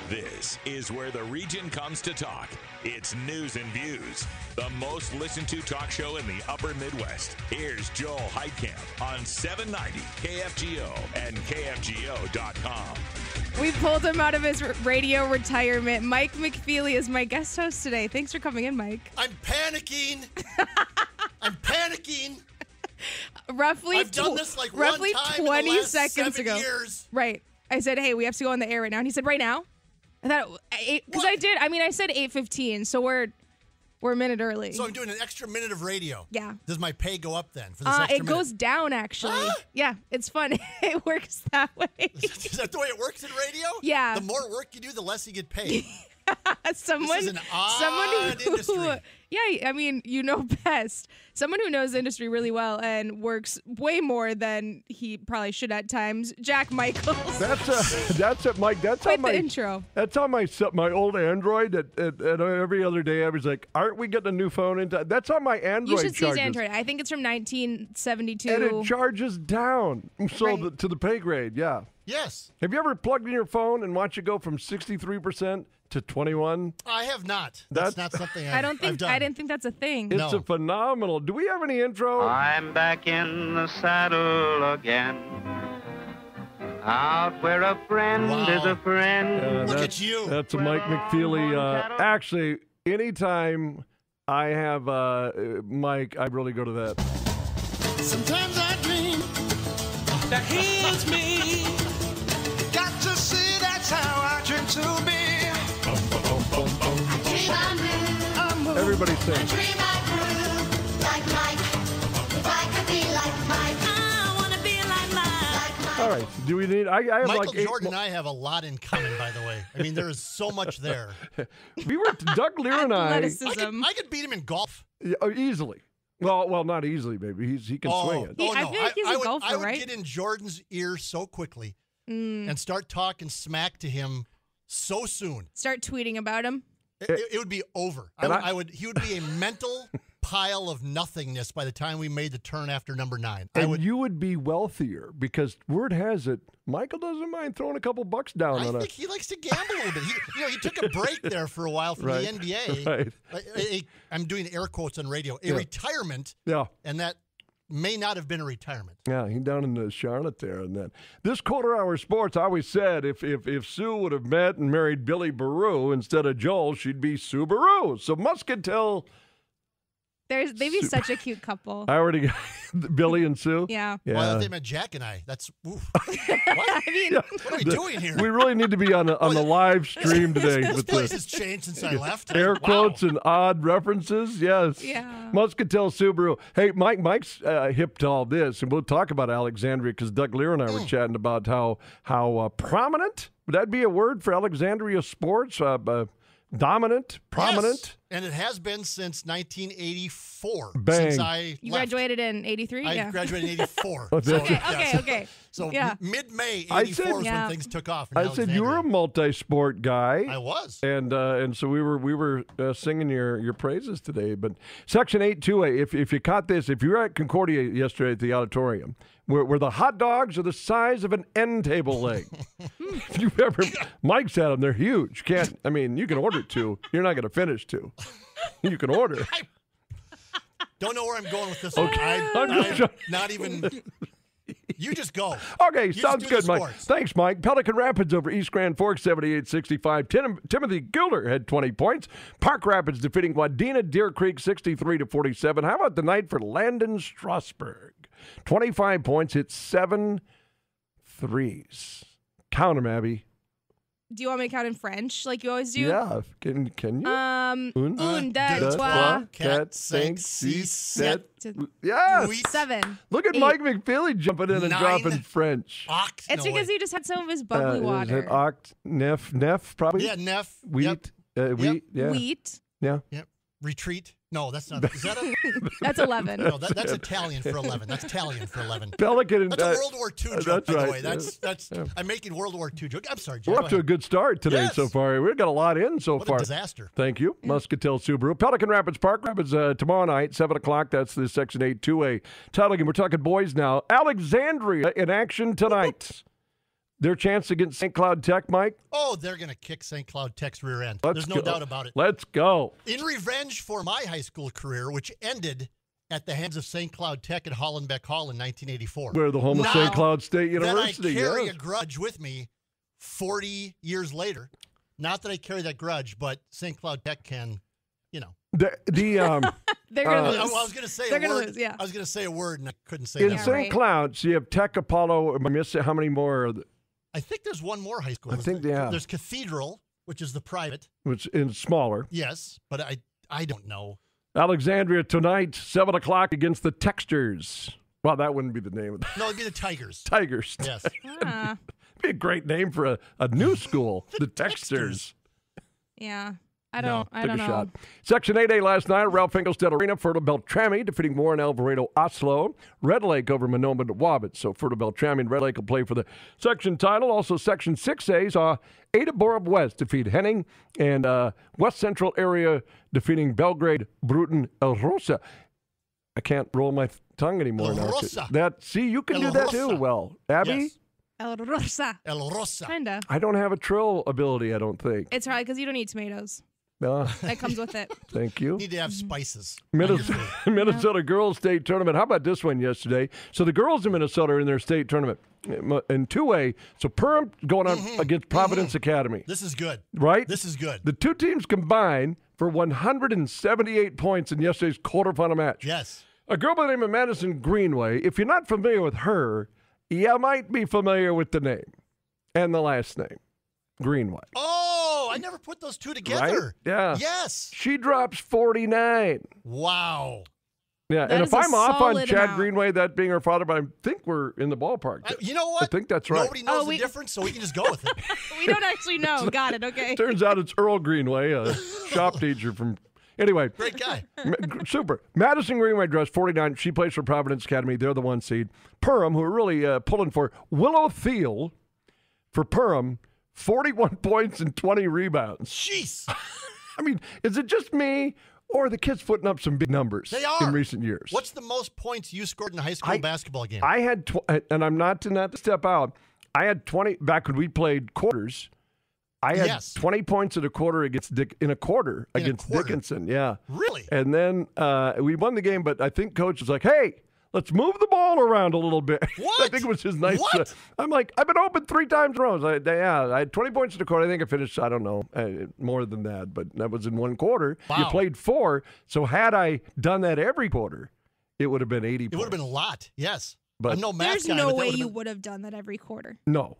This is where the region comes to talk. It's News and Views, the most listened to talk show in the upper Midwest. Here's Joel Heitkamp on 790 KFGO and KFGO.com. We pulled him out of his radio retirement. Mike McFeely is my guest host today. Thanks for coming in, Mike. I'm panicking. I'm panicking. Roughly I've done this like roughly one time 20 in the last seconds 7 ago. years. Right. I said, hey, we have to go on the air right now. And he said, right now? I thought, because I did. I mean, I said 8:15, so we're a minute early. So I'm doing an extra minute of radio. Yeah. Does my pay go up then for this extra minute? It goes down, actually. Huh? Yeah, it's fun. It works that way. Is that the way it works in radio? Yeah. The more work you do, the less you get paid. Someone this is an odd industry. Yeah, I mean, you know best. Someone who knows the industry really well and works way more than he probably should at times. Jack Michaels. That's it, Mike. That's Quite on my the intro. That's on my old Android. At every other day, I was like, "Aren't we getting a new phone?" That's on my Android. You should see his charges. Android. I think it's from 1972. And it charges down. So Right. to the pay grade, yeah. Yes. Have you ever plugged in your phone and watched it go from 63% to 21? I have not. That's not something I I've done. I didn't think that's a thing. It's a phenomenal. Do we have any intro? I'm back in the saddle again. Out where a friend is a friend. Look at you. That's a Mike McFeely. Actually, anytime I have Mike, I really go to that. Sometimes I dream that he is me. Got to see that's how I dream to be. Everybody sing. All right. Do we need? I have Michael like 8 Jordan and I have a lot in common, by the way. I mean, there is so much there. We were Doug Lear and I Athleticism. I could beat him in golf. easily. Well, not easily, maybe. He can swing it. I feel like he's a golfer, I would right? get in Jordan's ear so quickly and start talking smack to him so soon. Start tweeting about him. It would be over. He would be a mental pile of nothingness by the time we made the turn after number 9. You would be wealthier because word has it, Michael doesn't mind throwing a couple bucks down I on think he likes to gamble a little bit. He took a break there for a while from the NBA. Right. I'm doing air quotes on radio. A retirement. Yeah. And that may not have been a retirement. Yeah, he's down in Charlotte there. And then this quarter hour sports, I always said if Sue would have met and married Billy Baru instead of Joel, she'd be Sue Baru. So Muscatel. They'd be such a cute couple. I already got Billy and Sue. Yeah. Well, if they met Jack and I, that's oof. What? I mean, What are we doing here? We really need to be on the live stream today. This with place the has changed since I left. air Wow. quotes and odd references. Yes. Yeah. Muscatel Subaru. Hey, Mike's hip to all this, and we'll talk about Alexandria because Doug Lear and I were chatting about how prominent, would that be a word for Alexandria sports? Dominant, prominent. Yes. And it has been since 1984. Bang. Since I you left. graduated in 83? I graduated in 84. Okay. So Yeah. mid-May I 84 said- is Yeah. when things took off. In I said you were a multi-sport guy. I was. And so we were singing your praises today. But Section 828, if you caught this, if you were at Concordia yesterday at the auditorium, where the hot dogs are the size of an end table leg. If you've ever, Mike's had them, they're huge. You can order 2. You're not going to finish 2. You can order. I don't know where I'm going with this. Okay. I'm not even. You just go. Okay, You sounds just do good, the Mike. sports. Thanks, Mike. Pelican Rapids over East Grand Forks, 78-65. Timothy Gilder had 20 points. Park Rapids defeating Wadena Deer Creek 63-47. How about the night for Landon Strasburg? 25 points, hit 7 threes. Count them, Abby. Do you want me to count in French like you always do? Yeah, can you? Un, deux, deux, trois, quatre, cinq, six, sept. Yes. Huit, 7. Look at 8. Mike McFeely jumping in and 9, dropping French. Oct. It's no, because wait. he just had some of his bubbly Is water. it oct, neff, probably? Yeah, Neff. Wheat. Yep. Wheat. Yeah. Wheat. Yeah. Yep. Retreat. No, that's not. Is that a? That's 11. No, that's Italian for 11. That's Italian for 11. Pelican and That's a World War II joke, that's by right. the way. That's. I'm making World War II joke. I'm sorry, Jay. We're Go off to a ahead. good start today Yes. so far. We've got a lot in so What far. a disaster. Thank you. Muscatel Subaru. Pelican Rapids, Park Rapids tomorrow night, 7 o'clock. That's the Section 8 2A title game. We're talking boys now. Alexandria in action tonight. their chance against St. Cloud Tech, Mike? Oh, they're going to kick St. Cloud Tech's rear end. There's no doubt about it. Let's go. In revenge for my high school career, which ended at the hands of St. Cloud Tech at Hollenbeck Hall in 1984. We're the home of St. Cloud State University. Then I carry yes. a grudge with me 40 years later. Not that I carry that grudge, but St. Cloud Tech can, they're going to lose. I was going to say They're a word. lose, yeah. I was going to say a word, and I couldn't say In that. St. right. Cloud, so you have Tech, Apollo. Am I missing how many more? I think there's one more high school. I think they have. There's Cathedral, which is the private. Which is smaller. Yes, but I don't know. Alexandria tonight, 7 o'clock against the Texters. Well, that wouldn't be the name of the No, it'd be the Tigers. Tigers. Yes. Ah, Be a great name for a new school, the Texters. yeah. I don't Take a know. shot. Section 8A last night at Ralph Finkelstedt Arena, Fertile Beltrami defeating Warren Alvarado Oslo. Red Lake over Monoma Wabbit. So Fertile Beltrami and Red Lake will play for the section title. Also Section 6A saw Ada Borup West defeat Henning and West Central area defeating Belgrade Bruton El Rosa. I can't roll my tongue anymore El now. Rosa. See, you can El do that too Rosa. well. Abby? Yes. El Rosa. El Rosa. Kinda. I don't have a trill ability, I don't think. It's probably because you don't eat tomatoes. That comes with it. Thank you. Need to have spices. Minnesota girls state tournament. How about this one yesterday? So the girls in Minnesota are in their state tournament in 2A. So Perham going on against Providence Academy. This is good. Right? This is good. The two teams combined for 178 points in yesterday's quarterfinal match. Yes. A girl by the name of Madison Greenway. If you're not familiar with her, you might be familiar with the name and the last name, Greenway. Oh, I never put those two together. Right? Yeah. Yes. She drops 49. Wow. Yeah, That and is if a I'm off on solid Chad amount. Greenway, that being her father, but I think we're in the ballpark. You know what? I think that's right. Nobody knows Oh, the difference, so we can just go with it. We don't actually know. Got it. Okay. Turns out it's Earl Greenway, a shop teacher from. Anyway, Great guy. super. Madison Greenway dressed 49. She plays for Providence Academy. They're the 1 seed. Perham, who are really pulling for Willow Thiel for Perham, 41 points and 20 rebounds. Jeez. I mean, is it just me or are the kids putting up some big numbers They are. in recent years? What's the most points you scored in a high school basketball game? I had, and I'm not to step out, I had 20, back when we played quarters, I had 20 points in a quarter against Dickinson. Yeah. Really? And then we won the game, but I think coach was like, hey, let's move the ball around a little bit. What? I think it was his nice. What? I'm like, I've been open 3 times in a row. I had 20 points in a quarter. I think I finished, I don't know, more than that, but that was in 1 quarter. Wow. You played 4. So had I done that every quarter, it would have been 80 It points. would have been a lot. Yes. But I'm no math There's guy, no but that way would've you been- would have done that every quarter. No.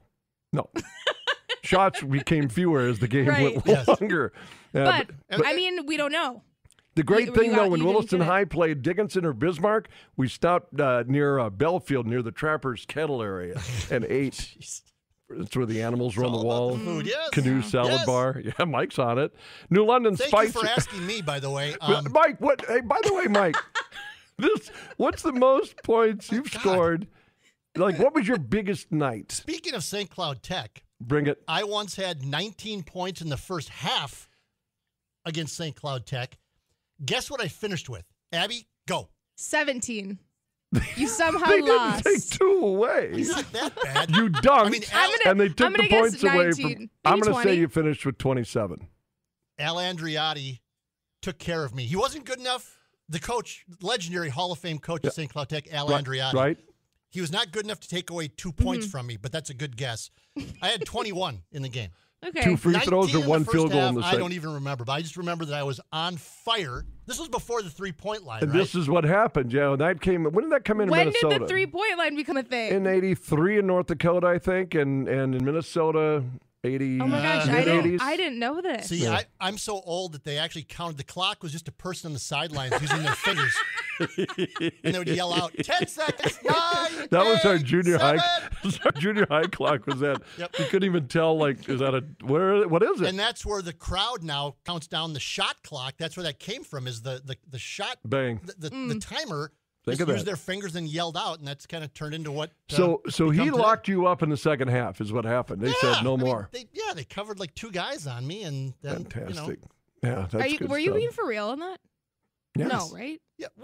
Shots became fewer as the game Right. went Yes. longer. But I mean, we don't know. The great You thing, got- though, when you didn't Williston get it. High played Dickinson or Bismarck, we stopped near Belfield, near the Trapper's Kettle area, and ate. That's where the animals were on the all about wall. the food, yes. Canoe salad Yes. bar. Yeah, Mike's on it. New London Thank Spice. you for asking me, by the way. Mike, what? Hey, by the way, Mike, what's the most points you've God. scored? Like, what was your biggest night? Speaking of St. Cloud Tech, Bring it. I once had 19 points in the first half against St. Cloud Tech. Guess what I finished with? Abby, go. 17. You somehow They didn't lost. take 2 away. It's not that bad. You dunked, I mean, and they took I'm gonna the guess points away 19, from. I'm maybe going to say 20. you finished with 27. Al Andriotti took care of me. He wasn't good enough. The coach, legendary Hall of Fame coach at St. Cloud Tech, Al Andriotti. Right. He was not good enough to take away 2 points from me, but that's a good guess. I had 21 in the game. Okay. 2 free throws 19 or in 1 the field first goal half, in the I second. don't even remember, but I just remember that I was on fire. This was before the 3-point line, And right? this is what happened. Yeah, when that came. When did that come in When Minnesota? did the 3-point line become a thing? In '83 in North Dakota, I think, and in Minnesota, 80. Oh my gosh, mid-80s. I didn't know this. See, I'm so old that they actually counted. The clock was just a person on the sidelines using their fingers. And they would yell out, 10 seconds, 9, That was our 8, junior 7. high. Our junior high clock was that. Yep. You couldn't even tell. Like, is that what is it? And that's where the crowd now counts down the shot clock. That's where that came from, is the shot. Bang. The timer Think just of used that. their fingers and yelled out, and that's kind of turned into what. So he become today. locked you up in the second half, is what happened. They said no I mean, more. they covered like 2 guys on me, and then Fantastic. You know, Yeah, that's good Were you stuff. being for real on that? Yes. No, right? yeah, what?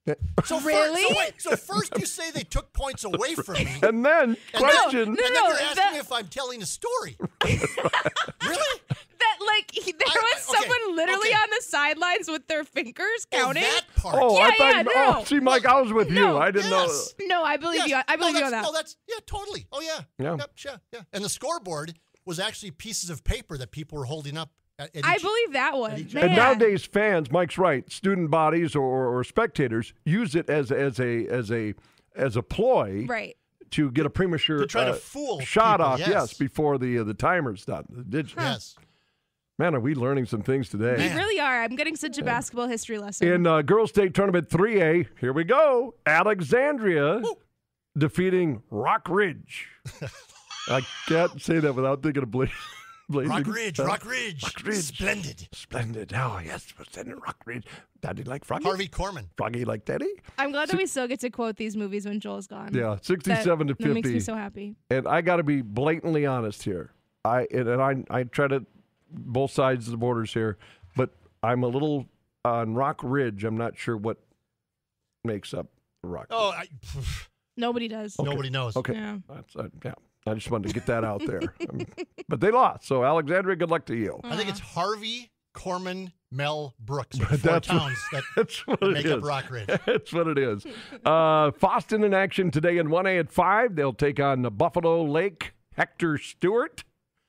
So Really? So first you say they took points away from me. And then, question. And then you're asking me if I'm telling a story. Really? That there was someone literally on the sidelines with their fingers counting. Oh, that part. Oh, I Yeah, thought. no. See, Mike, I was with you. I didn't Yes. No, I believe Yes. you. I believe you on that. No, that's totally. Oh yeah. Yeah. Yep, sure, yeah. And the scoreboard was actually pieces of paper that people were holding up. At I each, believe that one. each- Man. And nowadays, fans, Mike's right. Student bodies or spectators use it as a ploy, Right. to get a premature To try to fool shot people, off. yes. Before the timer's done. Yes. Man, are we learning some things today? We really are. I'm getting such a basketball history lesson. In Girls State Tournament 3A, here we go. Alexandria defeating Rock Ridge. I can't say that without thinking of Blazing. Rock Ridge. Splendid. Oh, yes. Rock Ridge. Daddy like Froggy? Harvey Korman. Froggy like Daddy? I'm glad that we still get to quote these movies when Joel's gone. Yeah, 67 to 50. That makes me so happy. And I got to be blatantly honest here. I try to both sides of the borders here, but I'm a little on Rock Ridge. I'm not sure what makes up Rock. Oh, Nobody does. nobody knows. Okay. Yeah. Yeah. I just wanted to get that out there. But they lost. So, Alexandria, good luck to you. I think it's Harvey, Korman, Mel, Brooks. Are the four That's what- towns that That's what make it up is. Rock Ridge. That's what it is. Foston in action today in 1A at 5. They'll take on the Buffalo Lake, Hector Stewart.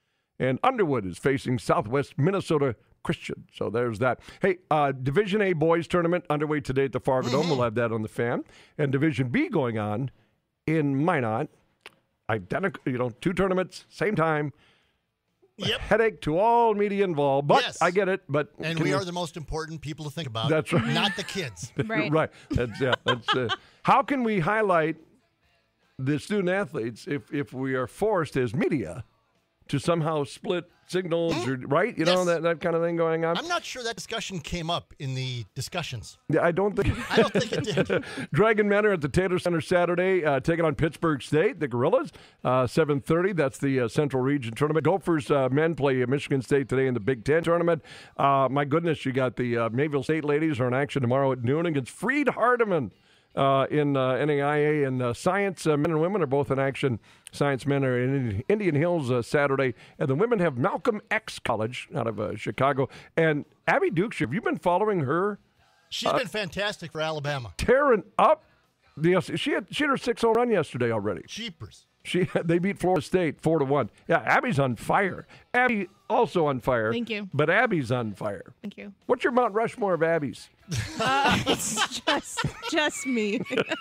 And Underwood is facing Southwest Minnesota Christian. So there's that. Hey, Division A boys tournament underway today at the Fargo Dome. We'll have that on the fan. And Division B going on in Minot. Identical, two tournaments, same time. Yep. Headache to all media involved. But Yes. I get it. But And we are the most important people to think about. That's right. Not the kids. Right. Right. That's how can we highlight the student athletes if we are forced as media to somehow split signals or right? You know, Yes. that kind of thing going on. I'm not sure that discussion came up in the discussions. Yeah, I don't think. I don't think it did. Dragon Men are at the Taylor Center Saturday, taking on Pittsburgh State, the Gorillas. 7:30. That's the Central Region tournament. Gophers men play Michigan State today in the Big Ten tournament. My goodness, you got the Mayville State ladies are in action tomorrow at noon against Freed Hardeman. In NAIA and science men and women are both in action. Science men are in Indian Hills Saturday, and the women have Malcolm X College out of Chicago. And Abby Dukes, have you been following her? She's been fantastic for Alabama. Tearing up. She had her 6-0 run yesterday already. Jeepers. They beat Florida State 4-1. Yeah, Abby's on fire. Abby also on fire. Thank you. But Abby's on fire. Thank you. What's your Mount Rushmore of Abby's? It's just me.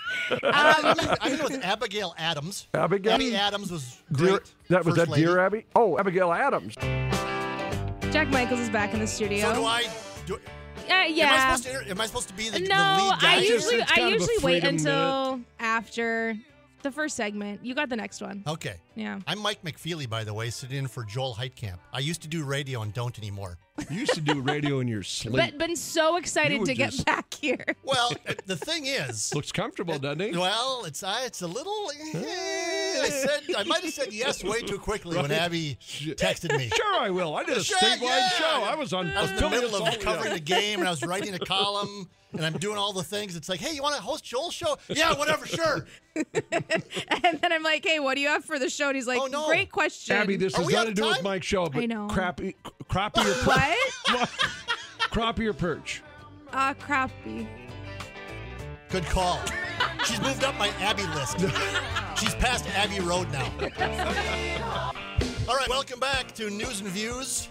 I'm in with Abigail Adams. Abigail? Abby Adams was great. Was First that lady. Dear Abby? Oh, Abigail Adams. Jack Michaels is back in the studio. So do I. Yeah. Am I supposed to be the No, lead guy? I It's usually kind of a wait freedom until after the first segment. You got the next one. Okay. Yeah. I'm Mike McFeely, by the way, sitting in for Joel Heitkamp. I used to do radio and don't anymore. You used to do radio in your sleep. But been so excited You to were get just- back here. Well, the thing is, Looks comfortable, doesn't he? well, it's a little. I might have said yes way too quickly when Abby texted me. Sure, I will. I did a Sure, statewide yeah. show. I was on. I was in the filming middle this of covering the game, and I was writing a column, and I'm doing all the things. It's like, hey, you want to host Joel's show? Yeah, whatever, sure. And then I'm like, hey, what do you have for the show? And he's like, Oh, no. great question. Abby, this Are has we nothing out to of do with time? Mike's show, but I know. crappie or What? crappie or perch. Crappy. Good call. She's moved up my Abby list. She's past Abbey Road now. All right, welcome back to News and Views.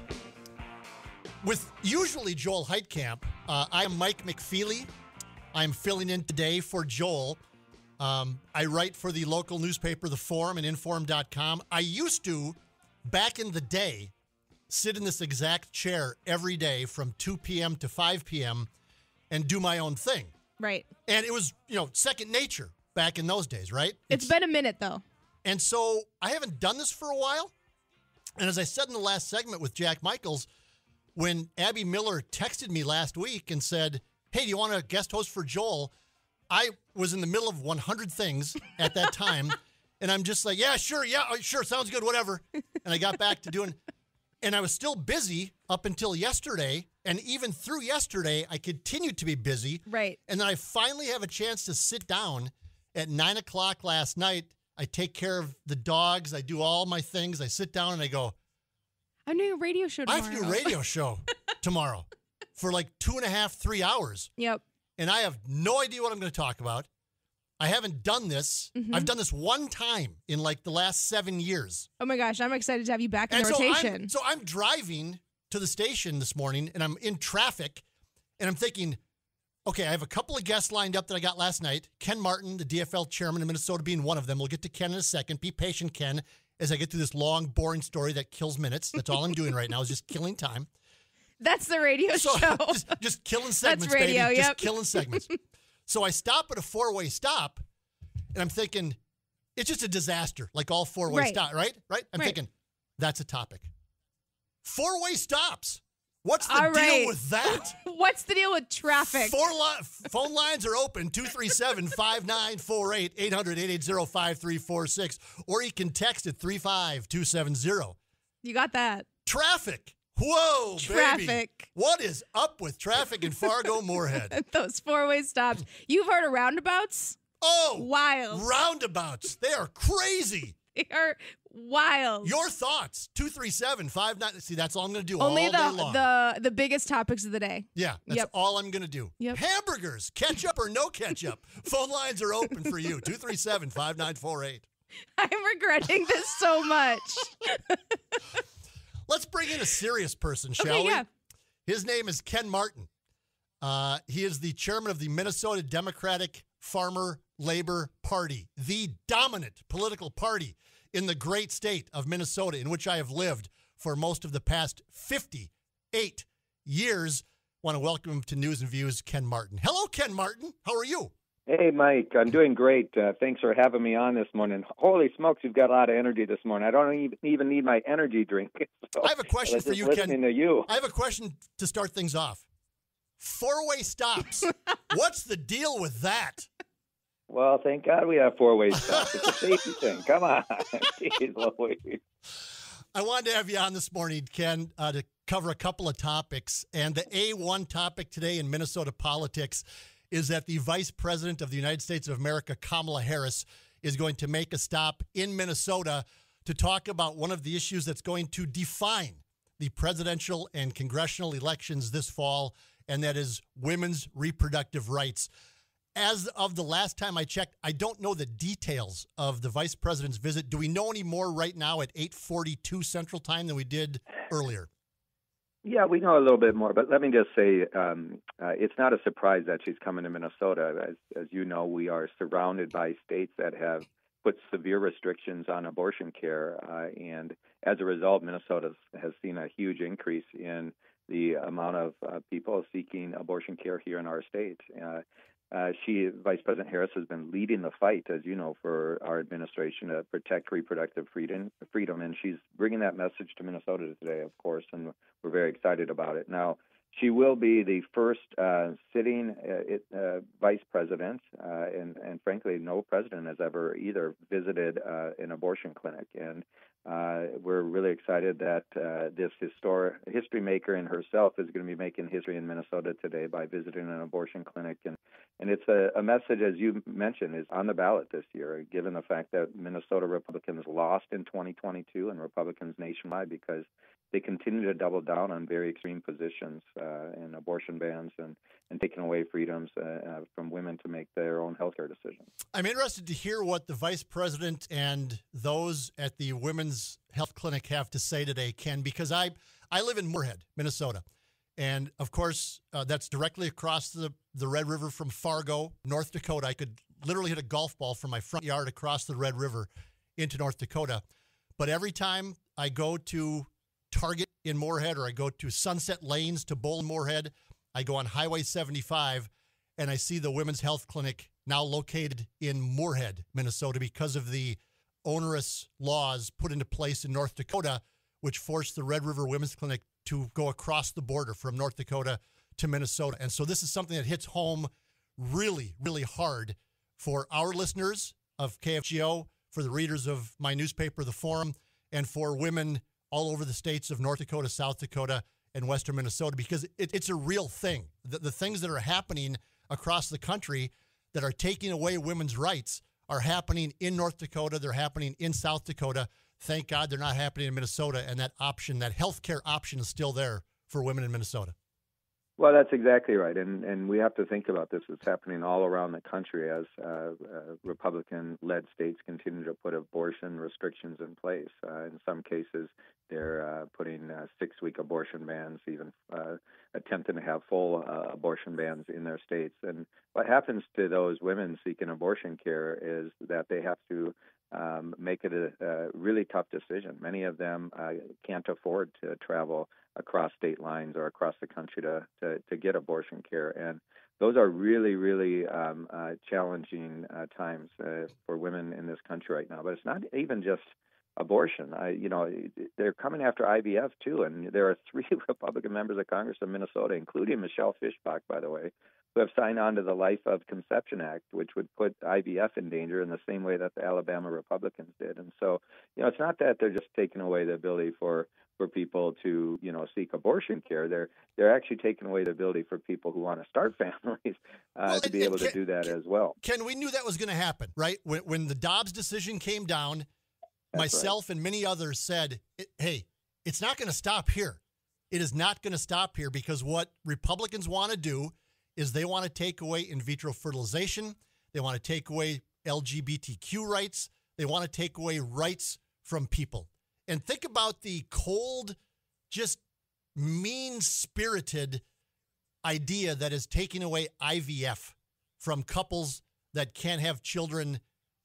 With usually Joel Heitkamp, I am Mike McFeely. I'm filling in today for Joel. I write for the local newspaper, The Forum, and inform.com. I used to, back in the day, sit in this exact chair every day from 2 p.m. to 5 p.m. and do my own thing. Right. And it was, second nature back in those days, right? It's been a minute, though. And so I haven't done this for a while. And as I said in the last segment with Jack Michaels, when Abby Miller texted me last week and said, hey, do you want to guest host for Joel? I was in the middle of 100 things at that time. And I'm just like, yeah, sure, sounds good, whatever. And I got back to doing, and I was still busy up until yesterday And even through yesterday, I continued to be busy. Right. And then I finally have a chance to sit down at 9 o'clock last night. I take care of the dogs. I do all my things. I sit down and I go, I'm doing a radio show tomorrow. I have to do a radio show tomorrow for like 2.5, 3 hours. Yep. And I have no idea what I'm going to talk about. I haven't done this. Mm-hmm. I've done this one time in like the last 7 years. Oh my gosh, I'm excited to have you back in the rotation. So I'm driving to the station this morning and I'm in traffic and I'm thinking, okay, I have a couple of guests lined up that I got last night. Ken Martin, the DFL chairman of Minnesota, being one of them. We'll get to Ken in a second. Be patient, Ken, as I get through this long, boring story that kills minutes. That's all I'm doing right now is just killing time. That's the radio show. Just killing segments, That's radio, baby. yep. Just killing segments. So I stop at a four-way stop, and I'm thinking, it's just a disaster, like all four-way stops, right? I'm thinking, that's a topic. Four-way stops. What's the deal with that? What's the deal with traffic? Phone lines are open, 237-5948, 800-880-5346, or you can text at 35270. You got that. Traffic. Whoa, Traffic. baby. What is up with traffic in Fargo-Moorhead? Those four-way stops. You've heard of roundabouts? Oh, wild. Roundabouts. They are crazy. They are wild. Your thoughts, 237-59. See, that's all I'm going to do Only all day long. the biggest topics of the day. Yeah, that's all I'm going to do. Yep. Hamburgers, ketchup or no ketchup. Phone lines are open for you, 237-5948. I'm regretting this so much. Let's bring in a serious person, shall we? Yeah. His name is Ken Martin. He is the chairman of the Minnesota Democratic Farmer Labor Party, the dominant political party in the great state of Minnesota, in which I have lived for most of the past 58 years. I want to welcome him to News and Views, Ken Martin. Hello, Ken Martin. How are you? Hey, Mike. I'm doing great. Thanks for having me on this morning. Holy smokes, you've got a lot of energy this morning. I don't even need my energy drink. So I have a question for you, Ken. To you. I have a question to start things off. Four-way stops. What's the deal with that? Well, thank God we have four-way stops. It's a safety thing. Come on. Jeez Louise. I wanted to have you on this morning, Ken, to cover a couple of topics. And the A1 topic today in Minnesota politics is that the Vice President of the United States of America, Kamala Harris, is going to make a stop in Minnesota to talk about one of the issues that's going to define the presidential and congressional elections this fall, and that is women's reproductive rights. As of the last time I checked, I don't know the details of the Vice President's visit. Do we know any more right now at 8:42 Central Time than we did earlier? Yeah, we know a little bit more, but let me just say it's not a surprise that she's coming to Minnesota. As you know, we are surrounded by states that have put severe restrictions on abortion care, and as a result, Minnesota has seen a huge increase in the amount of people seeking abortion care here in our state. Vice President Harris has been leading the fight, as you know, for our administration to protect reproductive freedom, and she's bringing that message to Minnesota today, of course, and we're very excited about it. Now, she will be the first sitting vice president, and frankly, no president has ever either visited an abortion clinic, and we're really excited that this history maker in herself is going to be making history in Minnesota today by visiting an abortion clinic. And it's a message, as you mentioned, is on the ballot this year, given the fact that Minnesota Republicans lost in 2022 and Republicans nationwide because they continue to double down on very extreme positions in abortion bans and taking away freedoms from women to make their own healthcare decisions. I'm interested to hear what the vice president and those at the Women's Health Clinic have to say today, Ken, because I live in Moorhead, Minnesota. And, of course, that's directly across the Red River from Fargo, North Dakota. I could literally hit a golf ball from my front yard across the Red River into North Dakota. But every time I go to Target in Moorhead or I go to Sunset Lanes to Bowl in Moorhead, I go on Highway 75, and I see the Women's Health Clinic now located in Moorhead, Minnesota, because of the onerous laws put into place in North Dakota, which forced the Red River Women's Clinic to go across the border from North Dakota to Minnesota. And so this is something that hits home really, really hard for our listeners of KFGO, for the readers of my newspaper, The Forum, and for women all over the states of North Dakota, South Dakota, and western Minnesota, because it's a real thing. The things that are happening across the country that are taking away women's rights are happening in North Dakota. They're happening in South Dakota. Thank God they're not happening in Minnesota, and that option, that healthcare option, is still there for women in Minnesota. Well, that's exactly right, and we have to think about this. It's happening all around the country as Republican-led states continue to put abortion restrictions in place. In some cases, they're putting 6-week abortion bans, even attempting to have full abortion bans in their states. And what happens to those women seeking abortion care is that they have to make it a really tough decision. Many of them can't afford to travel across state lines or across the country to get abortion care. And those are really, really challenging times for women in this country right now. But it's not even just abortion. They're coming after IVF, too. And there are 3 Republican members of Congress in Minnesota, including Michelle Fischbach, by the way, who have signed on to the Life of Conception Act, which would put IVF in danger in the same way that the Alabama Republicans did. And so, it's not that they're just taking away the ability for people to, seek abortion care. They're actually taking away the ability for people who want to start families to be able to do that as well. Ken, we knew that was going to happen, right? When the Dobbs decision came down, myself and many others said, hey, it's not going to stop here. It is not going to stop here, because what Republicans want to do is they want to take away in vitro fertilization. They want to take away LGBTQ rights. They want to take away rights from people. And think about the cold, just mean-spirited idea that is taking away IVF from couples that can't have children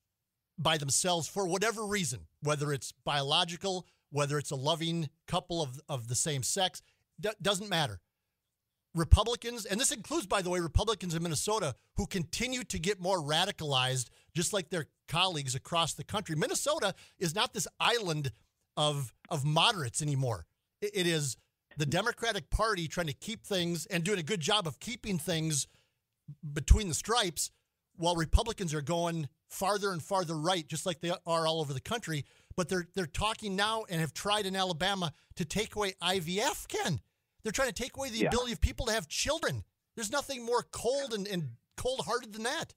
by themselves for whatever reason, whether it's biological, whether it's a loving couple of the same sex, doesn't matter. Republicans, and this includes, by the way, Republicans in Minnesota, who continue to get more radicalized, just like their colleagues across the country. Minnesota is not this island of moderates anymore. It is the Democratic Party trying to keep things and doing a good job of keeping things between the stripes, while Republicans are going farther and farther right, just like they are all over the country. But they're talking now and have tried in Alabama to take away IVF, Ken. They're trying to take away the ability of people to have children. There's nothing more cold and cold-hearted than that.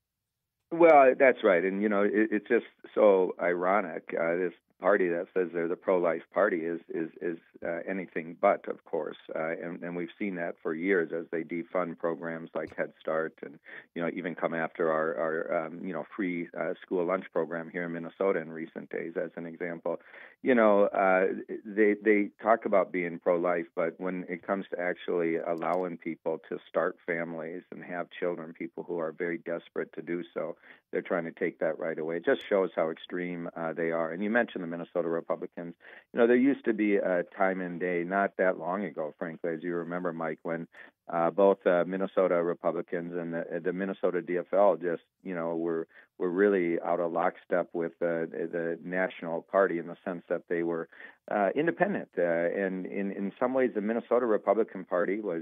Well, that's right. And, it's just so ironic. This party that says they're the pro-life party is anything but, of course. And we've seen that for years as they defund programs like Head Start and, even come after our free school lunch program here in Minnesota in recent days, as an example. They talk about being pro-life, but when it comes to actually allowing people to start families and have children, people who are very desperate to do so, they're trying to take that right away. It just shows how extreme they are. And you mentioned the Minnesota Republicans. There used to be a time and day not that long ago, frankly, as you remember, Mike, when both Minnesota Republicans and the Minnesota DFL just, were really out of lockstep with the national party in the sense that they were independent. And in some ways, the Minnesota Republican Party was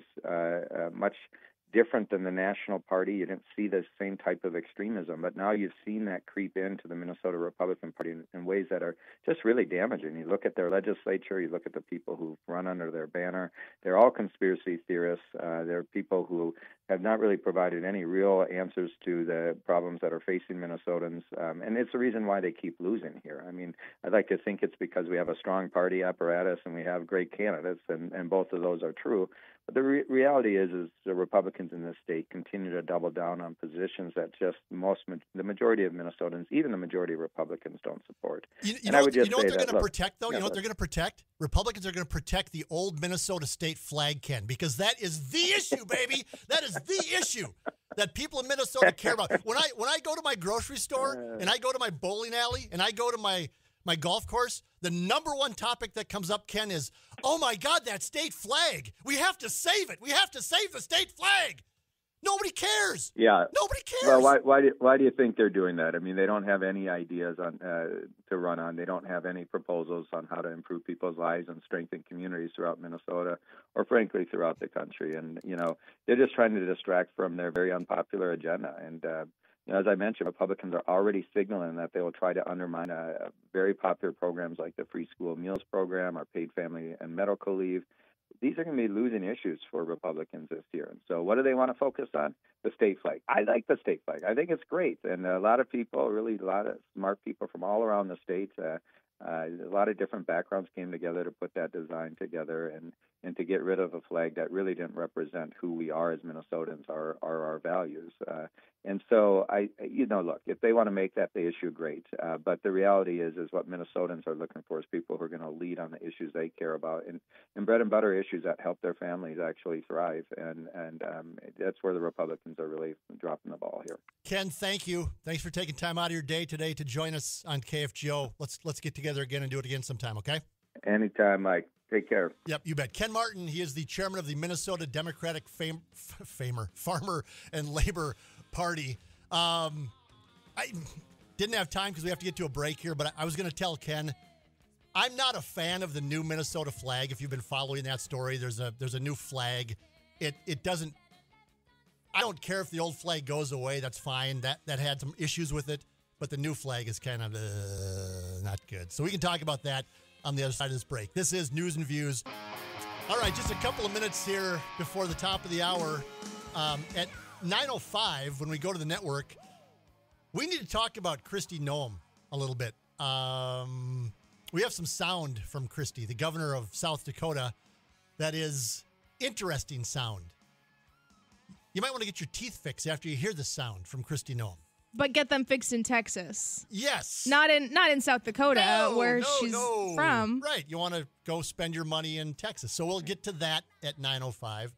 much different than the national party. You didn't see the same type of extremism, but now you've seen that creep into the Minnesota Republican Party in ways that are just really damaging. You look at their legislature, you look at the people who run under their banner, they're all conspiracy theorists. They're people who have not really provided any real answers to the problems that are facing Minnesotans, and it's the reason why they keep losing here. I mean, I'd like to think it's because we have a strong party apparatus and we have great candidates, and both of those are true. But the reality is the Republicans in this state continue to double down on positions that just the majority of Minnesotans, even the majority of Republicans, don't support. You know what they're going to protect, though? You know what they're going to protect? Republicans are going to protect the old Minnesota state flag, Ken, because that is the issue, baby. That is the issue that people in Minnesota care about. When I go to my grocery store and I go to my bowling alley and I go to my golf course, the number one topic that comes up, Ken, is, oh, my God, that state flag. We have to save it. We have to save the state flag. Nobody cares. Yeah. Nobody cares. Well, why do you think they're doing that? I mean, they don't have any ideas on to run on. They don't have any proposals on how to improve people's lives and strengthen communities throughout Minnesota or, frankly, throughout the country. And, they're just trying to distract from their very unpopular agenda. And, as I mentioned, Republicans are already signaling that they will try to undermine very popular programs like the free school meals program or paid family and medical leave, these are going to be losing issues for Republicans this year. And so what do they want to focus on? The state flag. I like the state flag. I think it's great. And a lot of people, really a lot of smart people from all around the state, a lot of different backgrounds came together to put that design together and to get rid of a flag that really didn't represent who we are as Minnesotans, our values. And so look, if they want to make that the issue, great. But the reality is what Minnesotans are looking for is people who are going to lead on the issues they care about and bread and butter issues that help their families actually thrive. And that's where the Republicans are really dropping the ball here. Ken, thank you. Thanks for taking time out of your day today to join us on KFGO. Let's get together again and do it again sometime, okay? Anytime, Mike. Take care. Yep, you bet. Ken Martin, he is the chairman of the Minnesota Democratic Farmer and Labor Party. I didn't have time because we have to get to a break here, but I was going to tell Ken, I'm not a fan of the new Minnesota flag. If you've been following that story, there's a new flag. It doesn't. I don't care if the old flag goes away. That's fine. That had some issues with it, but the new flag is kind of not good. So we can talk about that on the other side of this break. This is News and Views. All right, just a couple of minutes here before the top of the hour. At 9:05, when we go to the network, we need to talk about Kristi Noem a little bit. We have some sound from Kristi, the governor of South Dakota, that is interesting sound. You might want to get your teeth fixed after you hear the sound from Kristi Noem. But get them fixed in Texas. Yes. Not in South Dakota, where she's from. Right. You want to go spend your money in Texas. So we'll get to that at 9:05.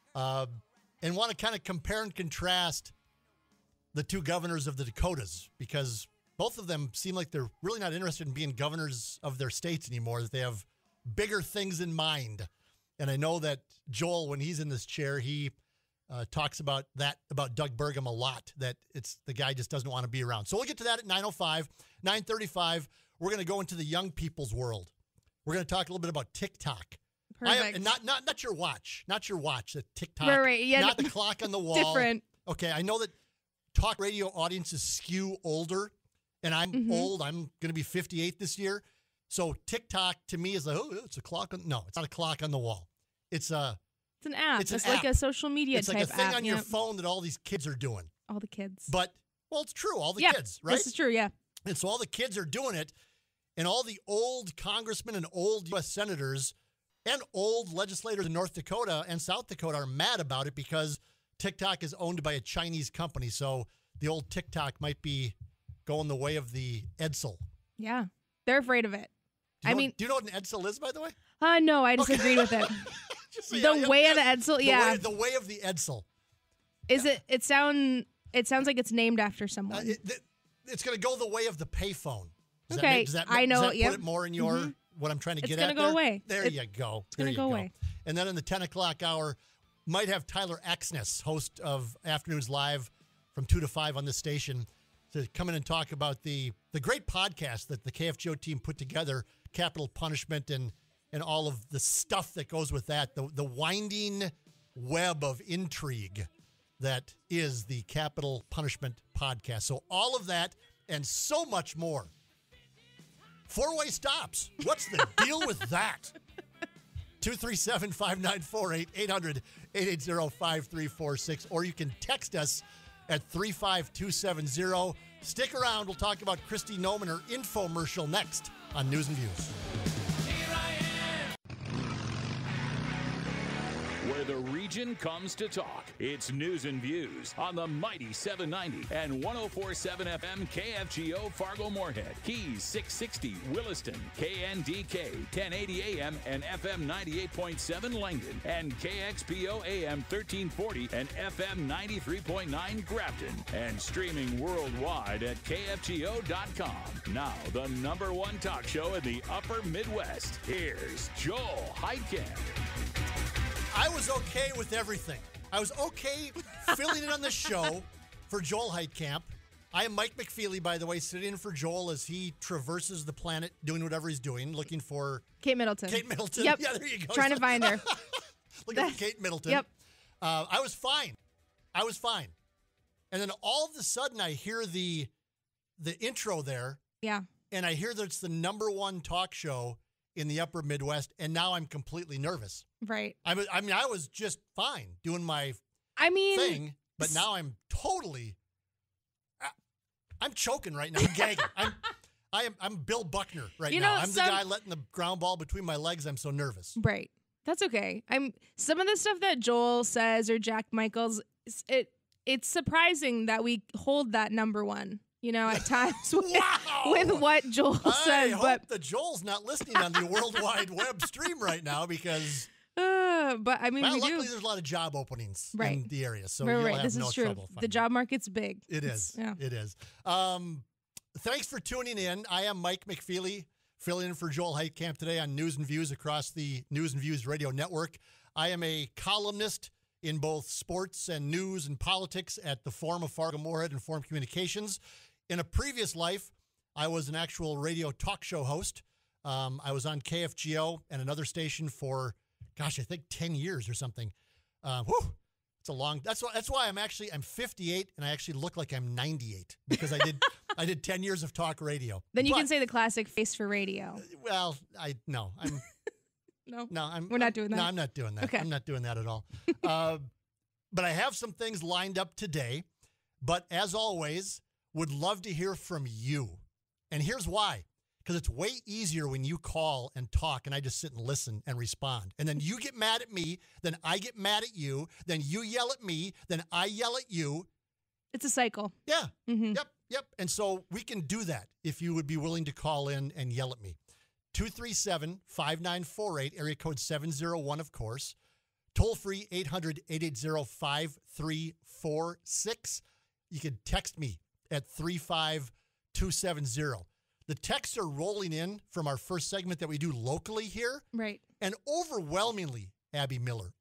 And want to kind of compare and contrast the two governors of the Dakotas, because both of them seem like they're really not interested in being governors of their states anymore, that they have bigger things in mind. And I know that Joel, when he's in this chair, he talks about Doug Burgum a lot, that the guy just doesn't want to be around. So we'll get to that at 9:05. 9:35, we're going to go into the young people's world. We're going to talk a little bit about TikTok. Perfect. And not your watch, the TikTok, right, yeah, not the clock on the wall. Different. Okay, I know that talk radio audiences skew older, and I'm old. I'm going to be 58 this year. So TikTok to me is like, it's a clock on. No, it's not a clock on the wall. It's an app. It's like a social media type app. It's like a thing on your phone that all these kids are doing. All the kids. But, well, it's true. All the kids, right? This is true, yeah. And so all the kids are doing it, and all the old congressmen and old U.S. senators and old legislators in North Dakota and South Dakota are mad about it because TikTok is owned by a Chinese company. So the old TikTok might be going the way of the Edsel. Yeah. They're afraid of it. Do you know what an Edsel is, by the way? No, I disagreed with it. The way of the Edsel, yeah. The way of the Edsel. Is it? It sounds like it's named after someone. It's going to go the way of the payphone. Does that I know. Put it more in your what I'm trying to get at? It's going to go away. There you go. It's going to go away. And then in the 10 o'clock hour, might have Tyler Axness, host of Afternoons Live from 2 to 5 on this station, to come in and talk about the great podcast that the KFGO team put together, Capital Punishment, and all of the stuff that goes with that, the winding web of intrigue that is the Capital Punishment podcast. So all of that and so much more. Four-way stops. What's the deal with that? 237-5948, 800-880-5346, or you can text us at 35270. Stick around. We'll talk about Kristi Noem and her infomercial next on News and Views. Where the region comes to talk. It's News and Views on the mighty 790 and 104.7 FM KFGO Fargo-Moorhead, Keys 660 Williston, KNDK 1080 AM and FM 98.7 Langdon, and KXPO AM 1340 and FM 93.9 Grafton, and streaming worldwide at KFGO.com. Now, the #1 talk show in the upper Midwest. Here's Joel Heitkamp. I was okay with everything. I was okay filling in on the show for Joel Heitkamp. I am Mike McFeely, by the way, sitting in for Joel as he traverses the planet, doing whatever he's doing, looking for Kate Middleton. Yep. Yeah, there you go. Trying to find her. Looking for Kate Middleton. Yep. I was fine. And then all of a sudden I hear the intro there. Yeah. And I hear that it's the #1 talk show in the upper Midwest, and now I'm completely nervous. Right. I was just fine doing my thing, but now I'm totally, I'm choking right now. I'm gagging. I'm Bill Buckner right now. I'm the guy letting the ground ball between my legs. I'm so nervous. Right. That's okay. Some of the stuff that Joel says or Jack Michaels, it's surprising that we hold that number one, at times with what Joel says. I hope that Joel's not listening on the World Wide Web stream right now because... but we luckily do. there's a lot of job openings right. in the area, so right, you'll right. have This no is true. trouble finding the job market's big. It is. Yeah. It is. Thanks for tuning in. I am Mike McFeely, filling in for Joel Heitkamp today on News and Views across the News and Views radio network. I am a columnist in both sports and news and politics at the Forum of Fargo-Moorhead and Forum Communications. In a previous life, I was an actual radio talk show host. I was on KFGO and another station for, I think 10 years or something. It's a long. That's why I'm 58 and I actually look like I'm 98 because I did 10 years of talk radio. Then you can say the classic face for radio. Well, no. We're not doing that. No, I'm not doing that. Okay. I'm not doing that at all. But I have some things lined up today. But as always, would love to hear from you. And here's why. Because it's way easier when you call and talk and I just sit and listen and respond. And then you get mad at me, then I get mad at you, then you yell at me, then I yell at you. It's a cycle. Yeah. Mm-hmm. Yep. And so we can do that if you would be willing to call in and yell at me. 237-5948, area code 701, of course. Toll free 800-880-5346. You can text me at 35270. The texts are rolling in from our first segment that we do locally here. Right. And overwhelmingly, Abby Miller,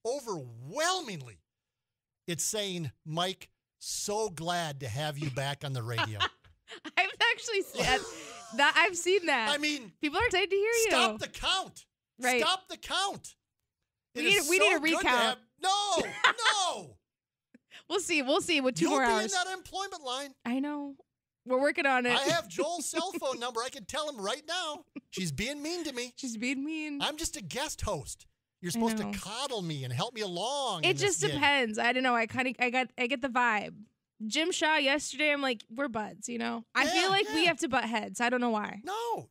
it's saying, Mike, so glad to have you back on the radio. I've actually said that. I've seen that. I mean, people are excited to hear you. Stop the count. Right. Stop the count. We need a recount. No. We'll see with 2 more hours. You'll be in that employment line. I know. We're working on it. I have Joel's cell phone number. I can tell him right now. She's being mean to me. She's being mean. I'm just a guest host. You're supposed to coddle me and help me along. It just depends. I don't know. I get the vibe. Jim Shaw yesterday, I'm like, we're buds, I feel like we have to butt heads. I don't know why. No.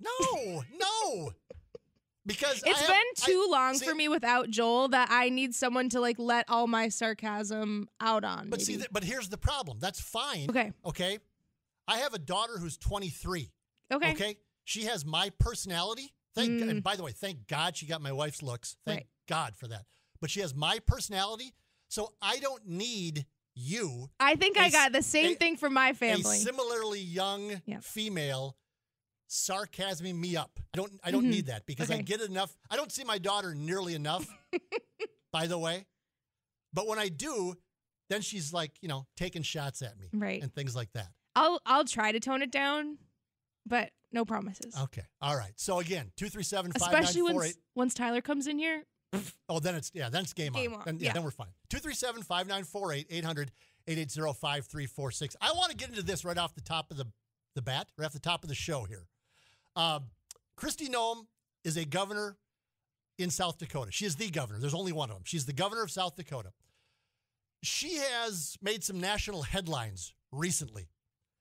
Because it's been too long for me without Joel that I need someone to let all my sarcasm out on. But but here's the problem. That's fine. Okay. I have a daughter who's 23. Okay. She has my personality. And by the way, thank God she got my wife's looks. Thank God for that. But she has my personality, so I don't need you. I think I got the same thing from my family. A similarly young female sarcasming me up. I don't need that because I get enough. I don't see my daughter nearly enough, by the way. But when I do, then she's taking shots at me and things like that. I'll try to tone it down, but no promises. Okay. All right. So again, 237-5948. Especially once Tyler comes in here. Oh, then it's game on. Then we're fine. 237-5948, 800-880-5346. I want to get into this right off the top of the bat, right off the top of the show here. Kristi Noem is a governor in South Dakota. She is the governor. There's only one of them. She's the governor of South Dakota. She has made some national headlines recently.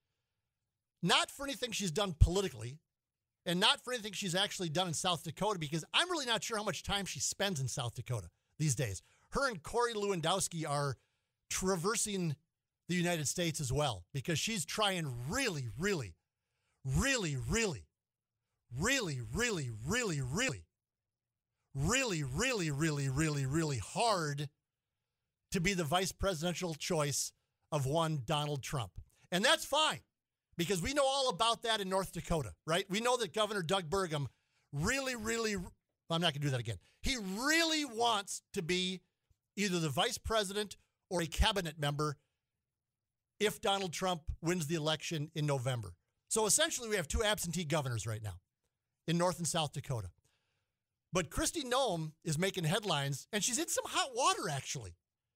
Not for anything she's done politically, and not for anything she's actually done in South Dakota, because I'm really not sure how much time she spends in South Dakota these days. Her and Corey Lewandowski are traversing the United States as well, because she's trying really, really, really, really, really, really, really, really, really, really, really, really, really hard to be the vice presidential choice of one Donald Trump. And that's fine, because we know all about that in North Dakota, right? We know that Governor Doug Burgum really, I'm not going to do that again. He really wants to be either the vice president or a cabinet member if Donald Trump wins the election in November. So essentially, we have 2 absentee governors right now in North and South Dakota. But Kristi Noem is making headlines, and she's in some hot water, actually.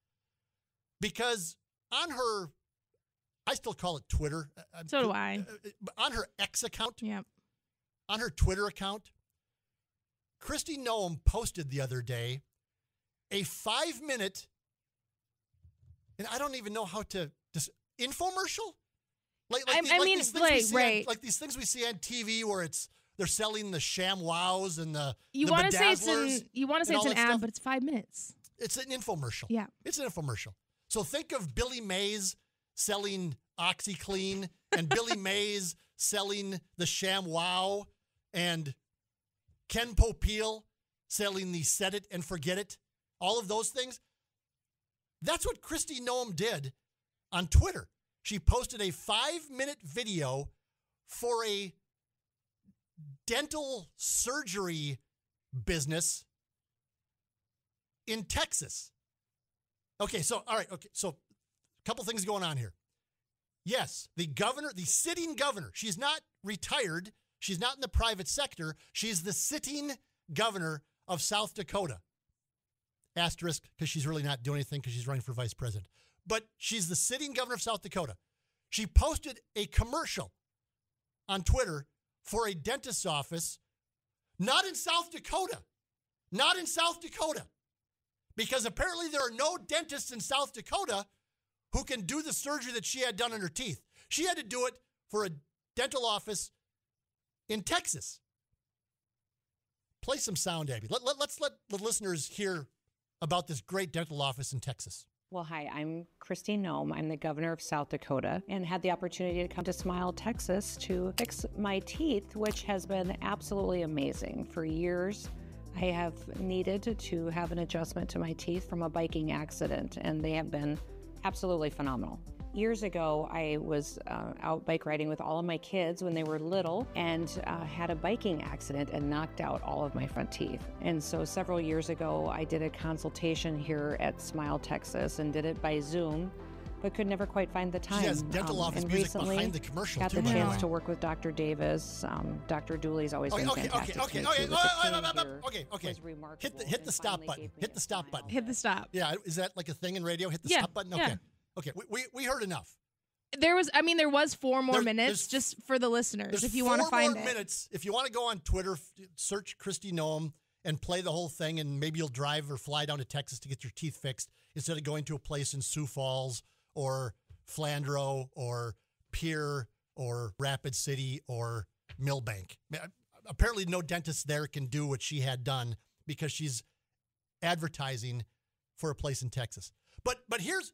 Because on her, I still call it Twitter. So do I. On her X account, yep. On her Twitter account, Kristi Noem posted the other day a 5-minute, and I don't even know how to infomercial. Like these things we see on TV where they're selling the ShamWows and the want to say it's an ad, stuff. but it's 5 minutes. It's an infomercial. Yeah, it's an infomercial. So think of Billy Mays selling OxyClean and Billy Mays selling the ShamWow and Ken Popeil selling the Set It and Forget It. All of those things. That's what Kristi Noem did on Twitter. She posted a 5-minute video for a dental surgery business in Texas. Okay, so a couple things going on here. Yes, the sitting governor, she's not retired, she's not in the private sector, she's the sitting governor of South Dakota. Asterisk, because she's really not doing anything because she's running for vice president. But she's the sitting governor of South Dakota. She posted a commercial on Twitter for a dentist's office, not in South Dakota. Not in South Dakota. Because apparently there are no dentists in South Dakota who can do the surgery that she had done on her teeth. She had to do it for a dental office in Texas. Play some sound, Abby. Let's let the listeners hear about this great dental office in Texas. Well, hi, I'm Kristi Noem. I'm the governor of South Dakota and had the opportunity to come to Smile, Texas to fix my teeth, which has been absolutely amazing. For years, I have needed to have an adjustment to my teeth from a biking accident, and they have been absolutely phenomenal. Years ago, I was out bike riding with all of my kids when they were little and had a biking accident and knocked out all of my front teeth. And so several years ago, I did a consultation here at Smile, Texas, and did it by Zoom, but could never quite find the time. She has dental office and music recently behind the commercial, got too, the by the chance way. to work with Dr. Davis. Dr. Dooley's always been fantastic to me, too, but the change here was remarkable Hit the and stop finally button. gave me Hit a the stop smile. button. Hit the stop. Yeah, is that like a thing in radio? Hit the Yeah, stop button? yeah. Okay. Okay, we heard enough. There was 4 more There's minutes just for the listeners if you want to find it. 4 more minutes. If you want to go on Twitter, search Kristi Noem and play the whole thing, and maybe you'll drive or fly down to Texas to get your teeth fixed instead of going to a place in Sioux Falls or Flandreau or Pierre or Rapid City or Millbank. Apparently no dentist there can do what she had done because she's advertising for a place in Texas. But here's...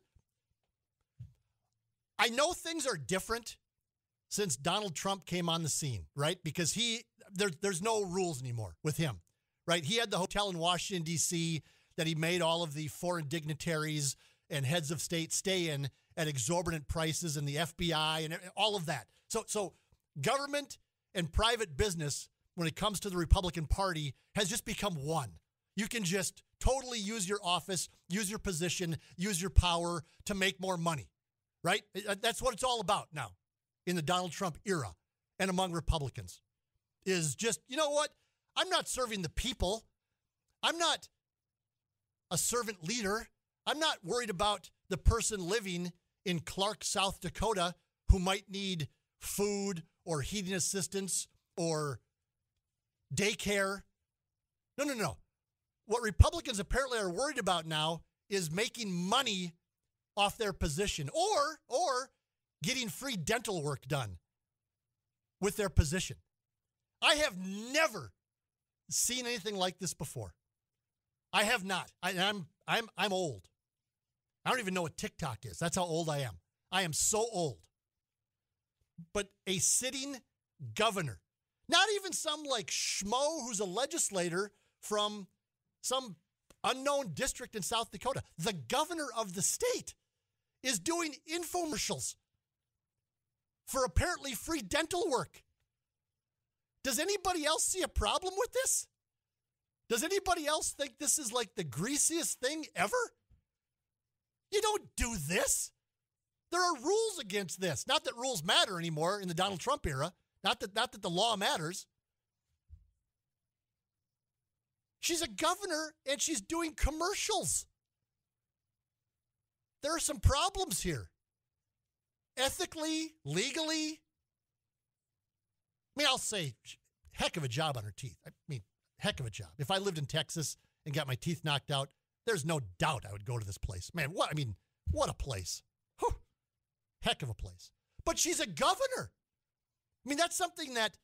I know things are different since Donald Trump came on the scene, right? Because there's no rules anymore with him, right? He had the hotel in Washington, D.C. that he made all of the foreign dignitaries and heads of state stay in at exorbitant prices, and the FBI and all of that. So government and private business, when it comes to the Republican Party, has just become one. You can just totally use your office, use your position, use your power to make more money. Right? That's what it's all about now in the Donald Trump era and among Republicans is just, you know what? I'm not serving the people. I'm not a servant leader. I'm not worried about the person living in Clark, South Dakota, who might need food or heating assistance or daycare. No. What Republicans apparently are worried about now is making money off their position or getting free dental work done with their position. I have never seen anything like this before. I have not. I'm old. I don't even know what TikTok is. That's how old I am. I am so old. But a sitting governor, not even some like schmo who's a legislator from some unknown district in South Dakota, the governor of the state is doing infomercials for apparently free dental work. Does anybody else see a problem with this? Does anybody else think this is like the greasiest thing ever? You don't do this. There are rules against this. Not that rules matter anymore in the Donald Trump era. Not that the law matters. She's a governor and she's doing commercials. There are some problems here. Ethically, legally. I mean, I'll say, heck of a job on her teeth. I mean, heck of a job. If I lived in Texas and got my teeth knocked out, there's no doubt I would go to this place. Man, what a place. Whew. Heck of a place. But she's a governor. I mean, that's something that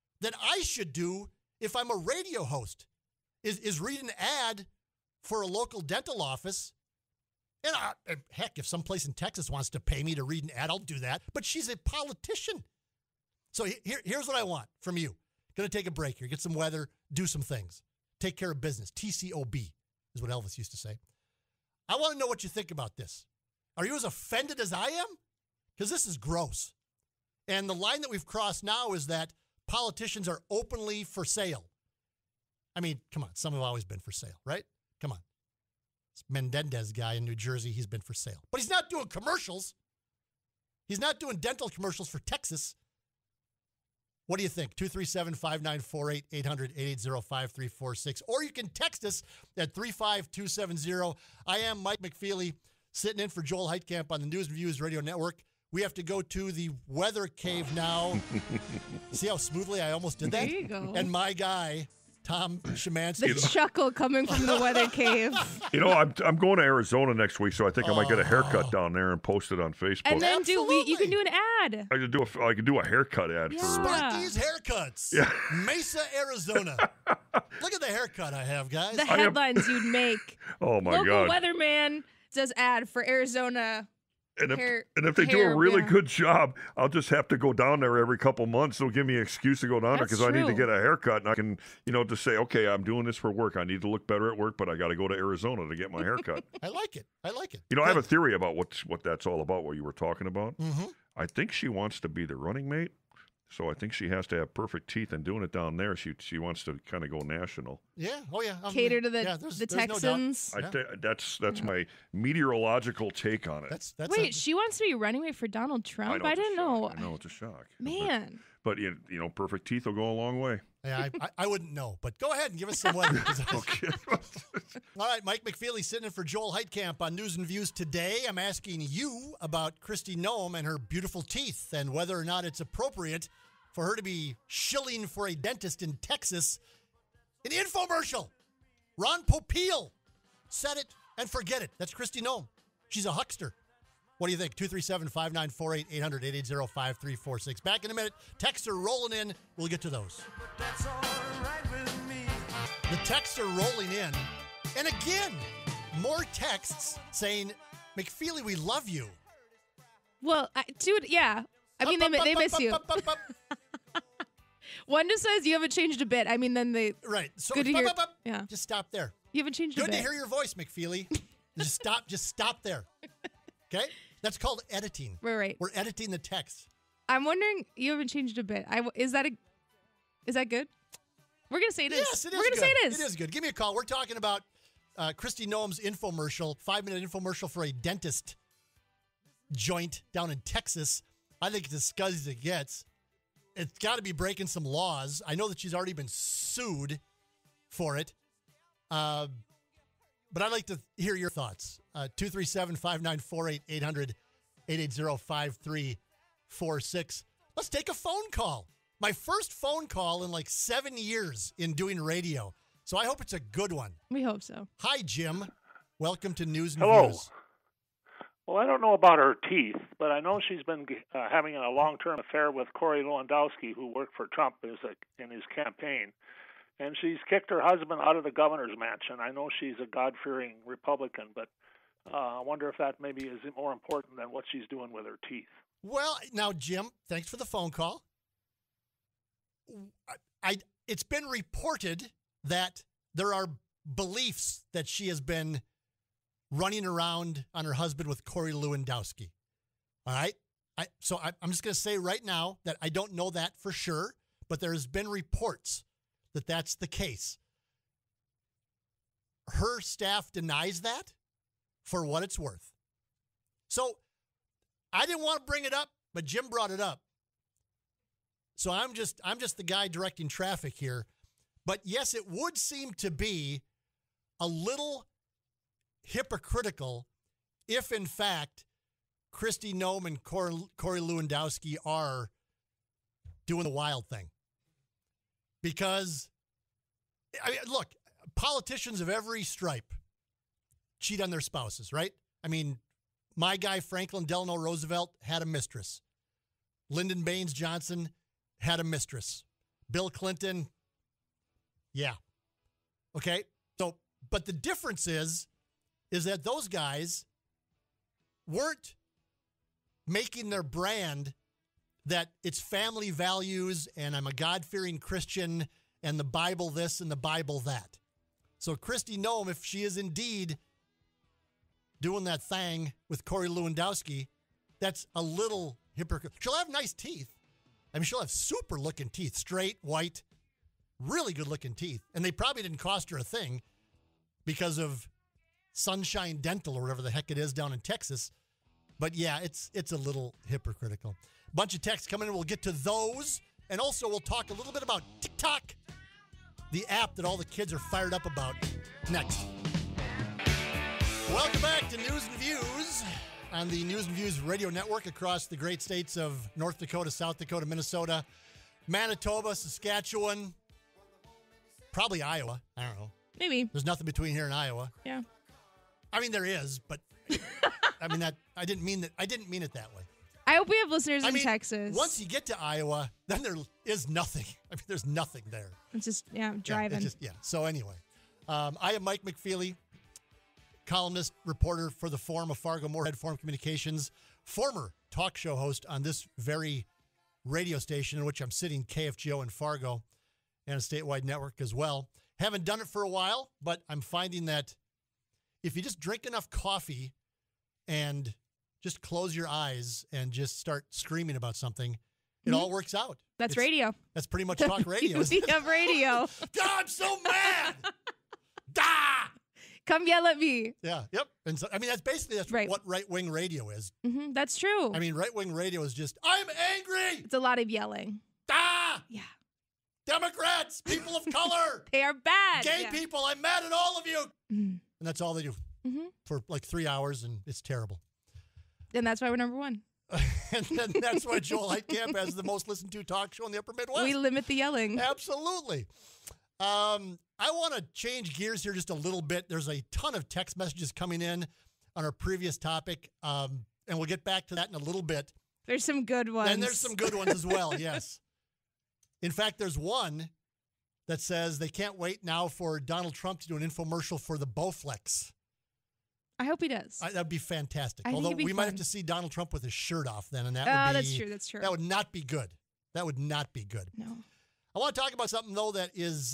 I should do if I'm a radio host, is read an ad for a local dental office. And heck, if someplace in Texas wants to pay me to read an ad, I'll do that. But she's a politician. So here's what I want from you. Going to take a break here, get some weather, do some things. Take care of business. TCOB is what Elvis used to say. I want to know what you think about this. Are you as offended as I am? Because this is gross. And the line that we've crossed now is that politicians are openly for sale. I mean, come on. Some have always been for sale, right? Come on. This Menendez guy in New Jersey, he's been for sale. But he's not doing commercials. He's not doing dental commercials for Texas. What do you think? 237-5948, 800-880-5346. Or you can text us at 35270. I am Mike McFeely, sitting in for Joel Heitkamp on the News and Views Radio Network. We have to go to the weather cave now. See how smoothly I almost did that? There you go. And my guy, Tom Szymanski. The chuckle coming from the weather cave. You know, I'm going to Arizona next week, so I think I might get a haircut down there and post it on Facebook. And then Absolutely. you can do an ad. I could do a haircut ad for Sparky's Haircuts. Yeah. Mesa, Arizona. Look at the haircut I have, guys. The headlines you'd make. Oh my Local God. weatherman does ad for Arizona. And if they do a really good job, I'll just have to go down there every couple months. They'll give me an excuse to go down there because I need to get a haircut. And I can, just say, okay, I'm doing this for work. I need to look better at work, but I got to go to Arizona to get my haircut. I like it. I have a theory about what that's all about, what you were talking about. Mm-hmm. I think she wants to be the running mate. So I think she has to have perfect teeth, and doing it down there, she wants to kind of go national. Yeah. Oh yeah. Cater to the Texans. No doubt. That's my meteorological take on it. Wait, she wants to be running mate for Donald Trump? I didn't know. I know, it's a shock. Man. But perfect teeth will go a long way. Yeah, I wouldn't know. But go ahead and give us some weather. Okay. All right, Mike McFeely sitting in for Joel Heitkamp on News and Views today. I'm asking you about Kristi Noem and her beautiful teeth and whether or not it's appropriate for her to be shilling for a dentist in Texas. An infomercial. Ron Popeil. Set it and forget it. That's Kristi Noem. She's a huckster. What do you think? 237-5948, 800-880-5346. Back in a minute. Texts are rolling in. We'll get to those. That's all right with me. The texts are rolling in. And again, more texts saying, McFeely, we love you. Well, dude, yeah. I mean, they miss you. One just says you haven't changed a bit. I mean, then they... Right. So, good to hear. Yeah. Just stop there. You haven't changed a bit. Good to hear your voice, McFeely. Just stop there. Okay? That's called editing. Right. We're editing the text. I'm wondering, you haven't changed a bit. Is that good? We're going to say it is. Yes, it is. We're going to say it is. It is good. Give me a call. We're talking about Kristi Noem's infomercial, 5-minute infomercial for a dentist joint down in Texas. I think it's as scuzzy as it gets. It's got to be breaking some laws. I know that she's already been sued for it. But I'd like to hear your thoughts. 237-5948, 800-880-5346. Let's take a phone call. My first phone call in like 7 years in doing radio. So I hope it's a good one. We hope so. Hi, Jim. Welcome to News and Hello. Views. Well, I don't know about her teeth, but I know she's been having a long-term affair with Corey Lewandowski, who worked for Trump in his campaign. And she's kicked her husband out of the governor's mansion. I know she's a God-fearing Republican, but I wonder if that maybe is more important than what she's doing with her teeth. Well, now, Jim, thanks for the phone call. It's been reported that there are beliefs that she has been running around on her husband with Corey Lewandowski. All right? So I'm just going to say right now that I don't know that for sure, but there has been reports that that's the case. Her staff denies that for what it's worth. So I didn't want to bring it up, but Jim brought it up. So I'm just the guy directing traffic here. But yes, it would seem to be a little hypocritical if, in fact, Kristi Noem and Corey Lewandowski are doing the wild thing. Because I mean, look, politicians of every stripe cheat on their spouses, right? I mean, my guy Franklin Delano Roosevelt had a mistress. Lyndon Baines Johnson had a mistress. Bill Clinton, yeah. Okay? So, but the difference is that those guys weren't making their brand that it's family values and I'm a God-fearing Christian and the Bible this and the Bible that. So Kristi Noem, if she is indeed doing that thing with Corey Lewandowski, that's a little hypocritical. She'll have nice teeth. I mean, she'll have super-looking teeth, straight, white, really good-looking teeth. And they probably didn't cost her a thing because of Sunshine Dental or whatever the heck it is down in Texas. But, yeah, it's a little hypocritical. Bunch of texts coming in. We'll get to those. And also we'll talk a little bit about TikTok, the app that all the kids are fired up about, next. Welcome back to News and Views on the News and Views radio network across the great states of North Dakota, South Dakota, Minnesota, Manitoba, Saskatchewan, probably Iowa. I don't know. Maybe. There's nothing between here and Iowa. Yeah. I mean, there is, but I mean that I didn't mean it that way. I hope we have listeners in Texas. Once you get to Iowa, then there is nothing. I mean, there's nothing there. It's just, driving. So anyway, I am Mike McFeely, columnist, reporter for the Forum of Fargo-Moorhead Forum Communications, former talk show host on this very radio station in which I'm sitting, KFGO in Fargo, and a statewide network as well. Haven't done it for a while, but I'm finding that if you just drink enough coffee and just close your eyes and just start screaming about something, it all works out. That's radio. That's pretty much talk radio. We have radio. God, I'm so mad. Come yell at me. Yeah, yep. And so, I mean, that's right. What right-wing radio is. Mm-hmm, that's true. I mean, right-wing radio is just, I'm angry. It's a lot of yelling. Yeah. Democrats, people of color. They are bad. Gay people, I'm mad at all of you. Mm-hmm. And that's all they do for like 3 hours, and it's terrible. And that's why we're number one. And then that's why Joel Heitkamp has the most listened to talk show in the Upper Midwest. We limit the yelling. Absolutely. I want to change gears here just a little bit. There's a ton of text messages coming in on our previous topic, and we'll get back to that in a little bit. There's some good ones. And there's some good ones as well, yes. In fact, there's one that says they can't wait now for Donald Trump to do an infomercial for the Bowflex. I hope he does. That would be fantastic. I Although think it'd be we fun. might have to see Donald Trump with his shirt off then, and that would be... That's true. That would not be good. That would not be good. No. I want to talk about something, though, that is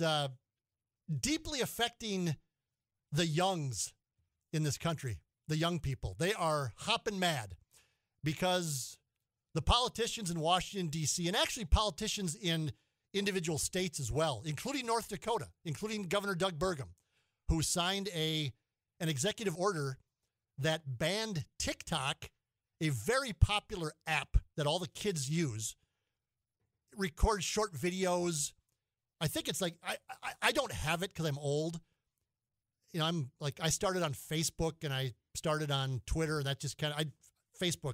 deeply affecting the youngs in this country, the young people. They are hopping mad because the politicians in Washington, D.C., and actually politicians in individual states as well, including North Dakota, including Governor Doug Burgum, who signed an executive order that banned TikTok, a very popular app that all the kids use. It records short videos. I think it's like, I don't have it because I'm old. You know, I'm like, I started on Facebook and I started on Twitter, and that just kind of, Facebook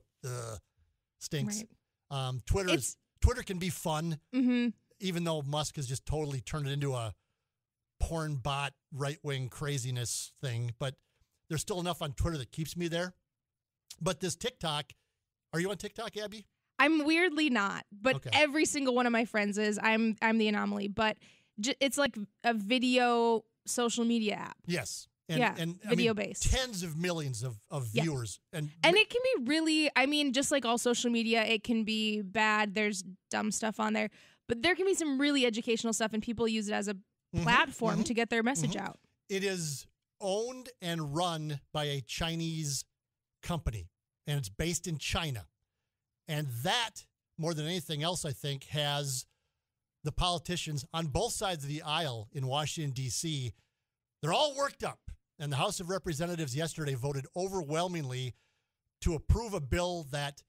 stinks. Right. Twitter can be fun, Mm-hmm. even though Musk has just totally turned it into a porn bot, right-wing craziness thing. But there's still enough on Twitter that keeps me there. But this TikTok, are you on TikTok, Abby? I'm weirdly not, but Okay. every single one of my friends is. I'm the anomaly, but it's like a video social media app. Yes. And video-based. Tens of millions of viewers. And it can be really, just like all social media, it can be bad. There's dumb stuff on there. But there can be some really educational stuff, and people use it as a platform to get their message out. It is owned and run by a Chinese company, and it's based in China. And that, more than anything else, I think, has the politicians on both sides of the aisle in Washington, D.C., they're all worked up. And the House of Representatives yesterday voted overwhelmingly to approve a bill that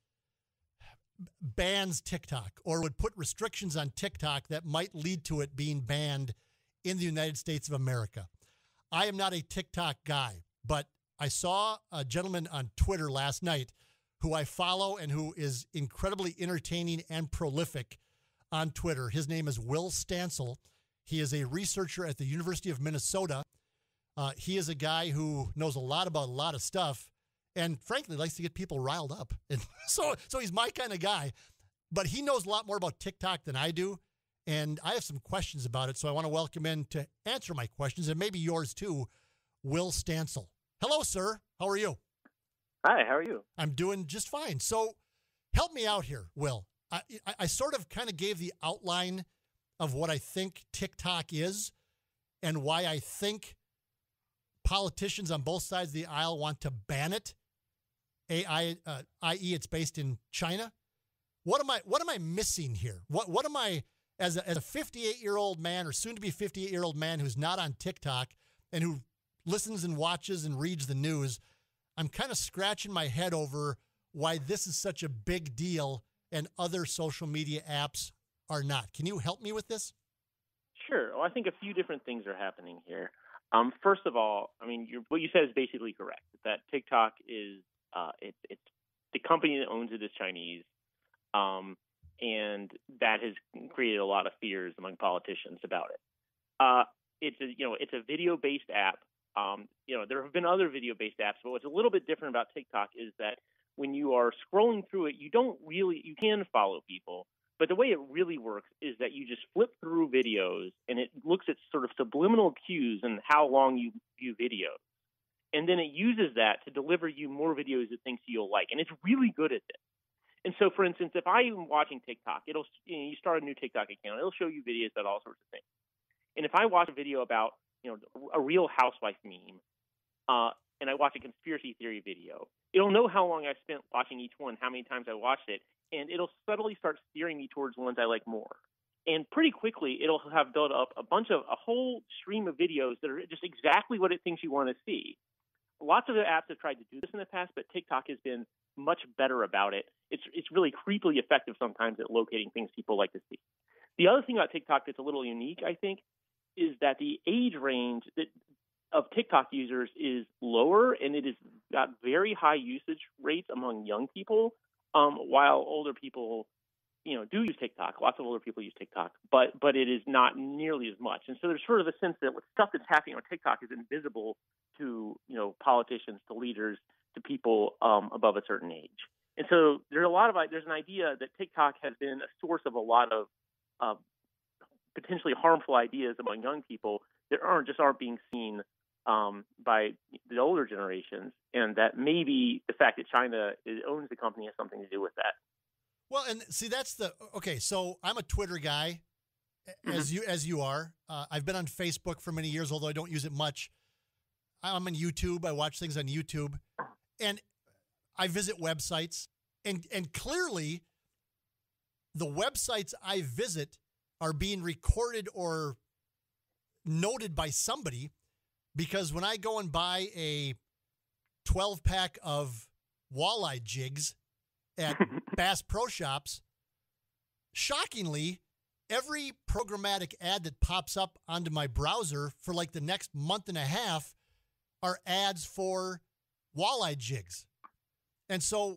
bans TikTok, or would put restrictions on TikTok that might lead to it being banned in the United States of America. I am not a TikTok guy, but I saw a gentleman on Twitter last night who I follow and who is incredibly entertaining and prolific on Twitter. His name is Will Stansel. He is a researcher at the University of Minnesota. He is a guy who knows a lot about a lot of stuff and, frankly, likes to get people riled up. And so he's my kind of guy. But he knows a lot more about TikTok than I do, and I have some questions about it, so I want to welcome in to answer my questions, and maybe yours too, Will Stansel. Hello, sir. How are you? Hi, how are you? I'm doing just fine. So help me out here, Will. I sort of kind of gave the outline of what I think TikTok is and why I think politicians on both sides of the aisle want to ban it, i.e. it's based in China. What am I missing here? What am I, as a 58-year-old man or soon to be 58-year-old man who's not on TikTok and who listens and watches and reads the news, I'm kind of scratching my head over why this is such a big deal and other social media apps are not. Can you help me with this? Sure. Well, I think a few different things are happening here. First of all, I mean, what you said is basically correct. That TikTok is it's the company that owns it is Chinese, and that has created a lot of fears among politicians about it. It's a video-based app. There have been other video-based apps, but what's a little bit different about TikTok is that when you are scrolling through it, you can follow people. But the way it really works is that you just flip through videos, and it looks at sort of subliminal cues and how long you view videos. And then it uses that to deliver you more videos it thinks you'll like. And it's really good at this. And so, for instance, if I'm watching TikTok, you start a new TikTok account, it'll show you videos about all sorts of things. And if I watch a video about, a Real Housewife meme, and I watch a conspiracy theory video, it'll know how long I spent watching each one, how many times I watched it, and it'll subtly start steering me towards the ones I like more. And pretty quickly, it'll have built up a whole stream of videos that are just exactly what it thinks you want to see. Lots of the apps have tried to do this in the past, but TikTok has been much better about it. It's really creepily effective sometimes at locating things people like to see. The other thing about TikTok that's a little unique, I think, is that the age range of TikTok users is lower, and it has got very high usage rates among young people, while older people, do use TikTok. Lots of older people use TikTok, but it is not nearly as much. And so there's sort of a sense that stuff that's happening on TikTok is invisible to, politicians, to leaders, to people above a certain age. And so there's an idea that TikTok has been a source of a lot of potentially harmful ideas among young people that aren't being seen by the older generations, and that maybe the fact that China owns the company has something to do with that. Well, and see, okay. So I'm a Twitter guy, as you are. I've been on Facebook for many years, although I don't use it much. I'm on YouTube. I watch things on YouTube, and I visit websites, and clearly, the websites I visit are being recorded or noted by somebody, because when I go and buy a 12-pack of walleye jigs at Bass Pro Shops, shockingly, every programmatic ad that pops up onto my browser for like the next month and a half are ads for walleye jigs. And so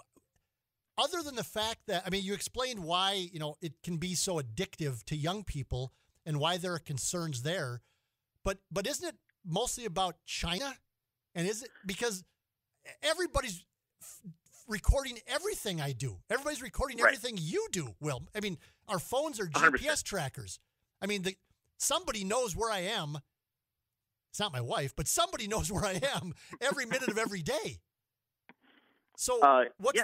other than the fact that, you explained why, it can be so addictive to young people and why there are concerns there, but isn't it mostly about China? And is it because everybody's recording everything I do? Everybody's recording everything you do, Will. Our phones are GPS 100%. Trackers. Somebody knows where I am. It's not my wife, but somebody knows where I am every minute of every day. So what's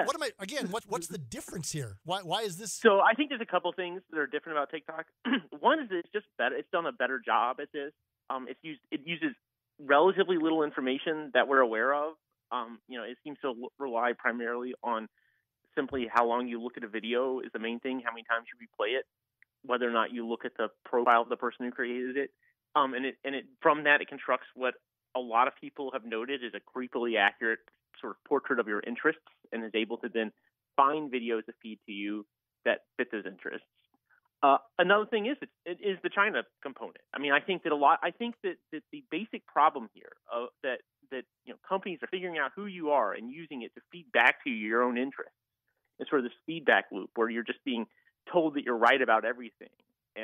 the difference here? Why is this? So I think there's a couple things that are different about TikTok. One is that it's just better. It's done a better job at this. It uses relatively little information that we're aware of. It seems to rely primarily on simply how long you look at a video is the main thing, how many times you replay it, whether or not you look at the profile of the person who created it. From that, it constructs what a lot of people have noted is a creepily accurate sort of portrait of your interests, and is able to then find videos to feed to you that fit those interests. Another thing is it is the China component. I think that the basic problem here that companies are figuring out who you are and using it to feed back to you your own interests. It's sort of this feedback loop where you're just being told that you're right about everything, and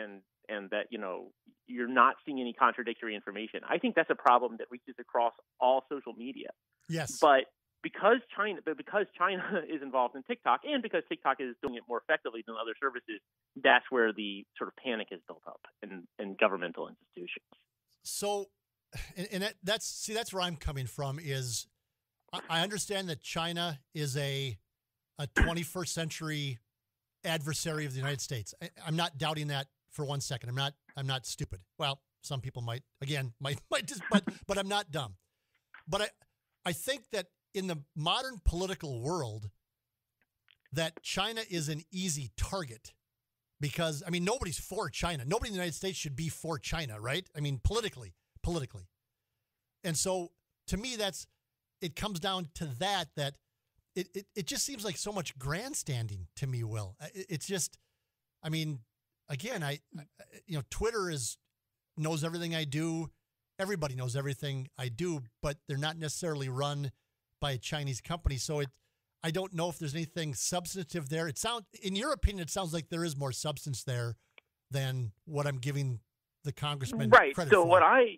and that, you're not seeing any contradictory information. I think that's a problem that reaches across all social media. Yes. But because China is involved in TikTok, and because TikTok is doing it more effectively than other services, that's where the sort of panic is built up in governmental institutions. So, and that's where I'm coming from. Is I understand that China is a 21st century adversary of the United States. I'm not doubting that for 1 second. I'm not stupid. Well, some people might just, but I'm not dumb. But I think that in the modern political world, that China is an easy target because, nobody's for China. Nobody in the United States should be for China, right? Politically. And so to me, it comes down to that it just seems like so much grandstanding to me, Will. It's just, again, Twitter knows everything I do. Everybody knows everything I do, but they're not necessarily run by a Chinese company. So I don't know if there's anything substantive there. In your opinion, it sounds like there is more substance there than what I'm giving the congressman credit for. So what I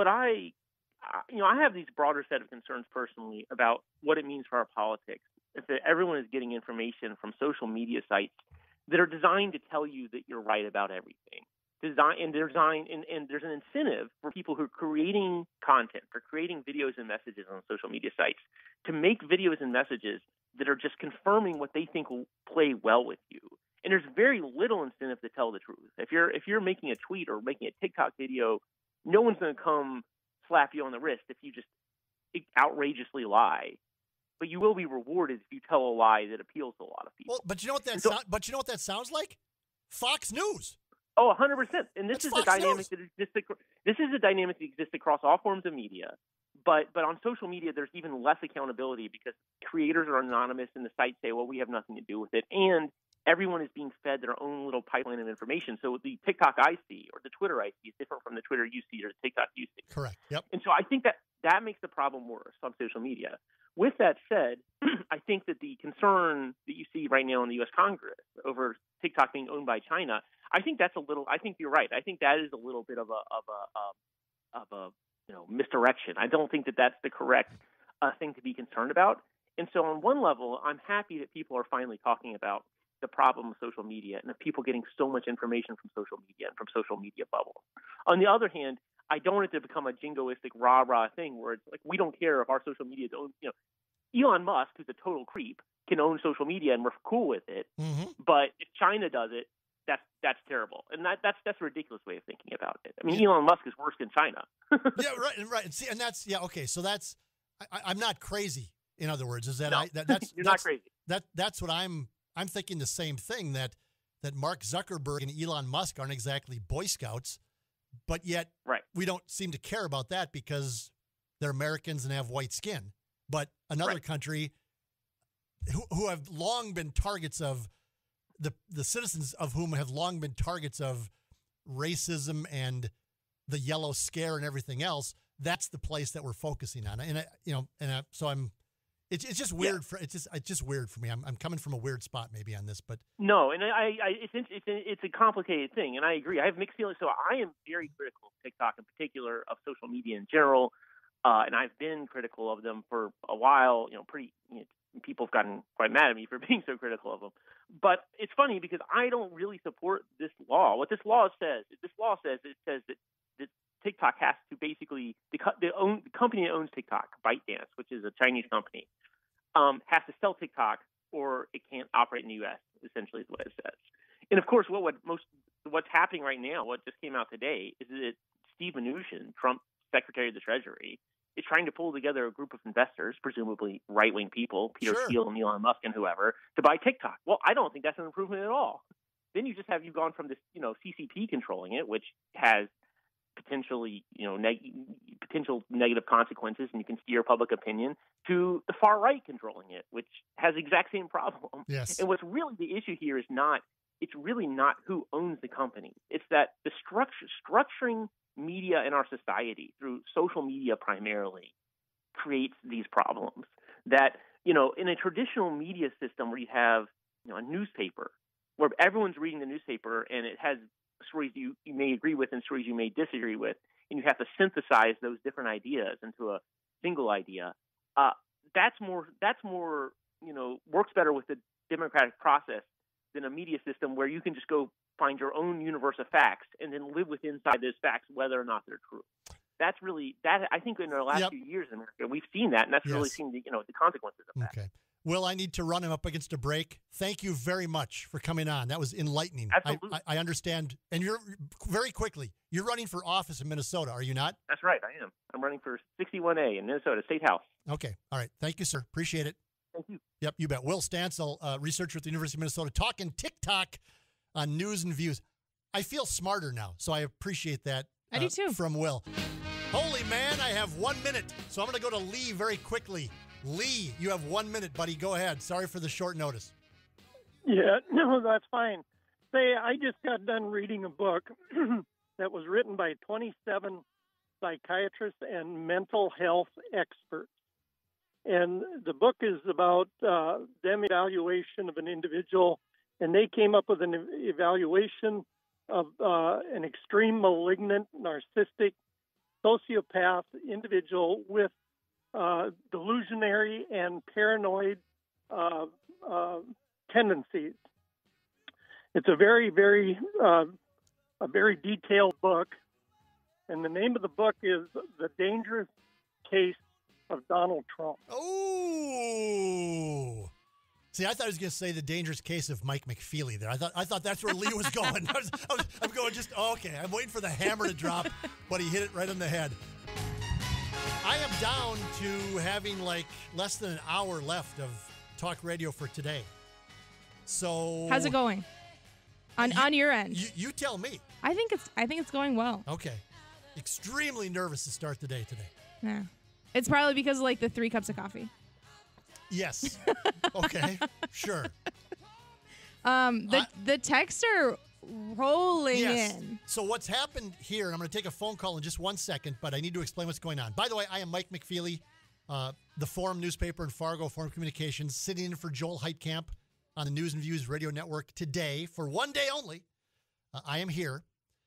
have these broader set of concerns personally about what it means for our politics. If everyone is getting information from social media sites that are designed to tell you that you're right about everything. And there's an incentive for people who are creating content, for creating videos and messages on social media sites, to make videos and messages that are just confirming what they think will play well with you. And there's very little incentive to tell the truth. If you're making a tweet or making a TikTok video, no one's going to come slap you on the wrist if you just outrageously lie. But you will be rewarded if you tell a lie that appeals to a lot of people. Well, but you know what that sounds like? Fox News. Oh, 100%. And this is a dynamic that exists. This is a dynamic that exists across all forms of media. But on social media, there's even less accountability because creators are anonymous, and the sites say, "Well, we have nothing to do with it," and everyone is being fed their own little pipeline of information. So the TikTok I see or the Twitter I see is different from the Twitter you see or the TikTok you see. Correct. Yep. And so I think that makes the problem worse on social media. With that said, I think that the concern that you see right now in the U.S. Congress over TikTok being owned by China, I think you're right. I think that is a little bit of a misdirection. I don't think that that's the correct thing to be concerned about. And so on one level, I'm happy that people are finally talking about the problem of social media and of people getting so much information from social media and from social media bubbles. On the other hand, I don't want it to become a jingoistic rah-rah thing where it's like we don't care if our social media is owned. Elon Musk, who's a total creep, can own social media and we're cool with it. Mm-hmm. But if China does it, that's terrible, and that's a ridiculous way of thinking about it. Elon Musk is worse than China. Yeah, right. See, and that's okay. So I'm not crazy. In other words, is that no, you're not crazy. That's what I'm thinking the same thing that Mark Zuckerberg and Elon Musk aren't exactly Boy Scouts, but yet we don't seem to care about that because they're Americans and have white skin. But another country who have long been targets of the citizens of whom have long been targets of racism and the yellow scare and everything else. That's the place that we're focusing on. And it's just weird. It's just weird for me. I'm coming from a weird spot maybe on this, but no. And it's a complicated thing, and I agree. I have mixed feelings. So I am very critical of TikTok in particular, of social media in general, and I've been critical of them for a while. People have gotten quite mad at me for being so critical of them. But it's funny because I don't really support this law. What this law says that TikTok has to basically the company that owns TikTok, ByteDance, which is a Chinese company, has to sell TikTok or it can't operate in the U.S. Essentially, is what it says. And of course, what's happening right now, what just came out today, is that Steve Mnuchin, Trump's Secretary of the Treasury, is trying to pull together a group of investors, presumably right-wing people, Peter Thiel and Elon Musk and whoever, to buy TikTok. Well, I don't think that's an improvement at all. Then you've gone from this, CCP controlling it, which has potentially, potential negative consequences, and you can steer public opinion, to the far right controlling it, which has the exact same problem. Yes. And what's really the issue here is it's really not who owns the company. It's that the structuring media in our society through social media primarily creates these problems that, in a traditional media system where you have, a newspaper where everyone's reading the newspaper and it has stories you may agree with and stories you may disagree with, and you have to synthesize those different ideas into a single idea. That's more works better with the democratic process than a media system where you can just go find your own universe of facts and then live inside those facts, whether or not they're true. That's really that. I think in our last few years in America, we've seen that, and that's really seen the consequences of that. Okay. Will, I need to run him up against a break. Thank you very much for coming on. That was enlightening. Absolutely. I understand. And you're very quickly, you're running for office in Minnesota, are you not? That's right, I am. I'm running for 61A in Minnesota State House. Okay. All right. Thank you, sir. Appreciate it. Thank you. Yep, you bet. Will Stansel, researcher at the University of Minnesota, talking TikTok on News and Views. I feel smarter now, so I appreciate that. I do too. From Will. Holy man, I have 1 minute, so I'm going to go to Lee very quickly. Lee, you have 1 minute, buddy. Go ahead. Sorry for the short notice. Yeah, no, that's fine. Say, I just got done reading a book that was written by 27 psychiatrists and mental health experts. And the book is about them evaluation of an individual, and they came up with an evaluation of an extreme malignant, narcissistic, sociopath individual with delusionary and paranoid tendencies. It's a very, very detailed book, and the name of the book is The Dangerous Case of Donald Trump. Oh, see, I thought he was going to say The Dangerous Case of Mike McFeely there. I thought that's where Lee was going. I'm going okay. I'm waiting for the hammer to drop, but he hit it right on the head. I am down to having less than an hour left of talk radio for today. So how's it going on your end? You tell me. I think it's going well. Okay. Extremely nervous to start the day today. Yeah. It's probably because of the 3 cups of coffee. Yes. Okay. Sure. The texts are rolling in. So what's happened here, and I'm going to take a phone call in just 1 second, but I need to explain what's going on. By the way, I am Mike McFeely, the Forum newspaper in Fargo, Forum Communications, sitting in for Joel Heitkamp on the News and Views radio network today for 1 day only. I am here.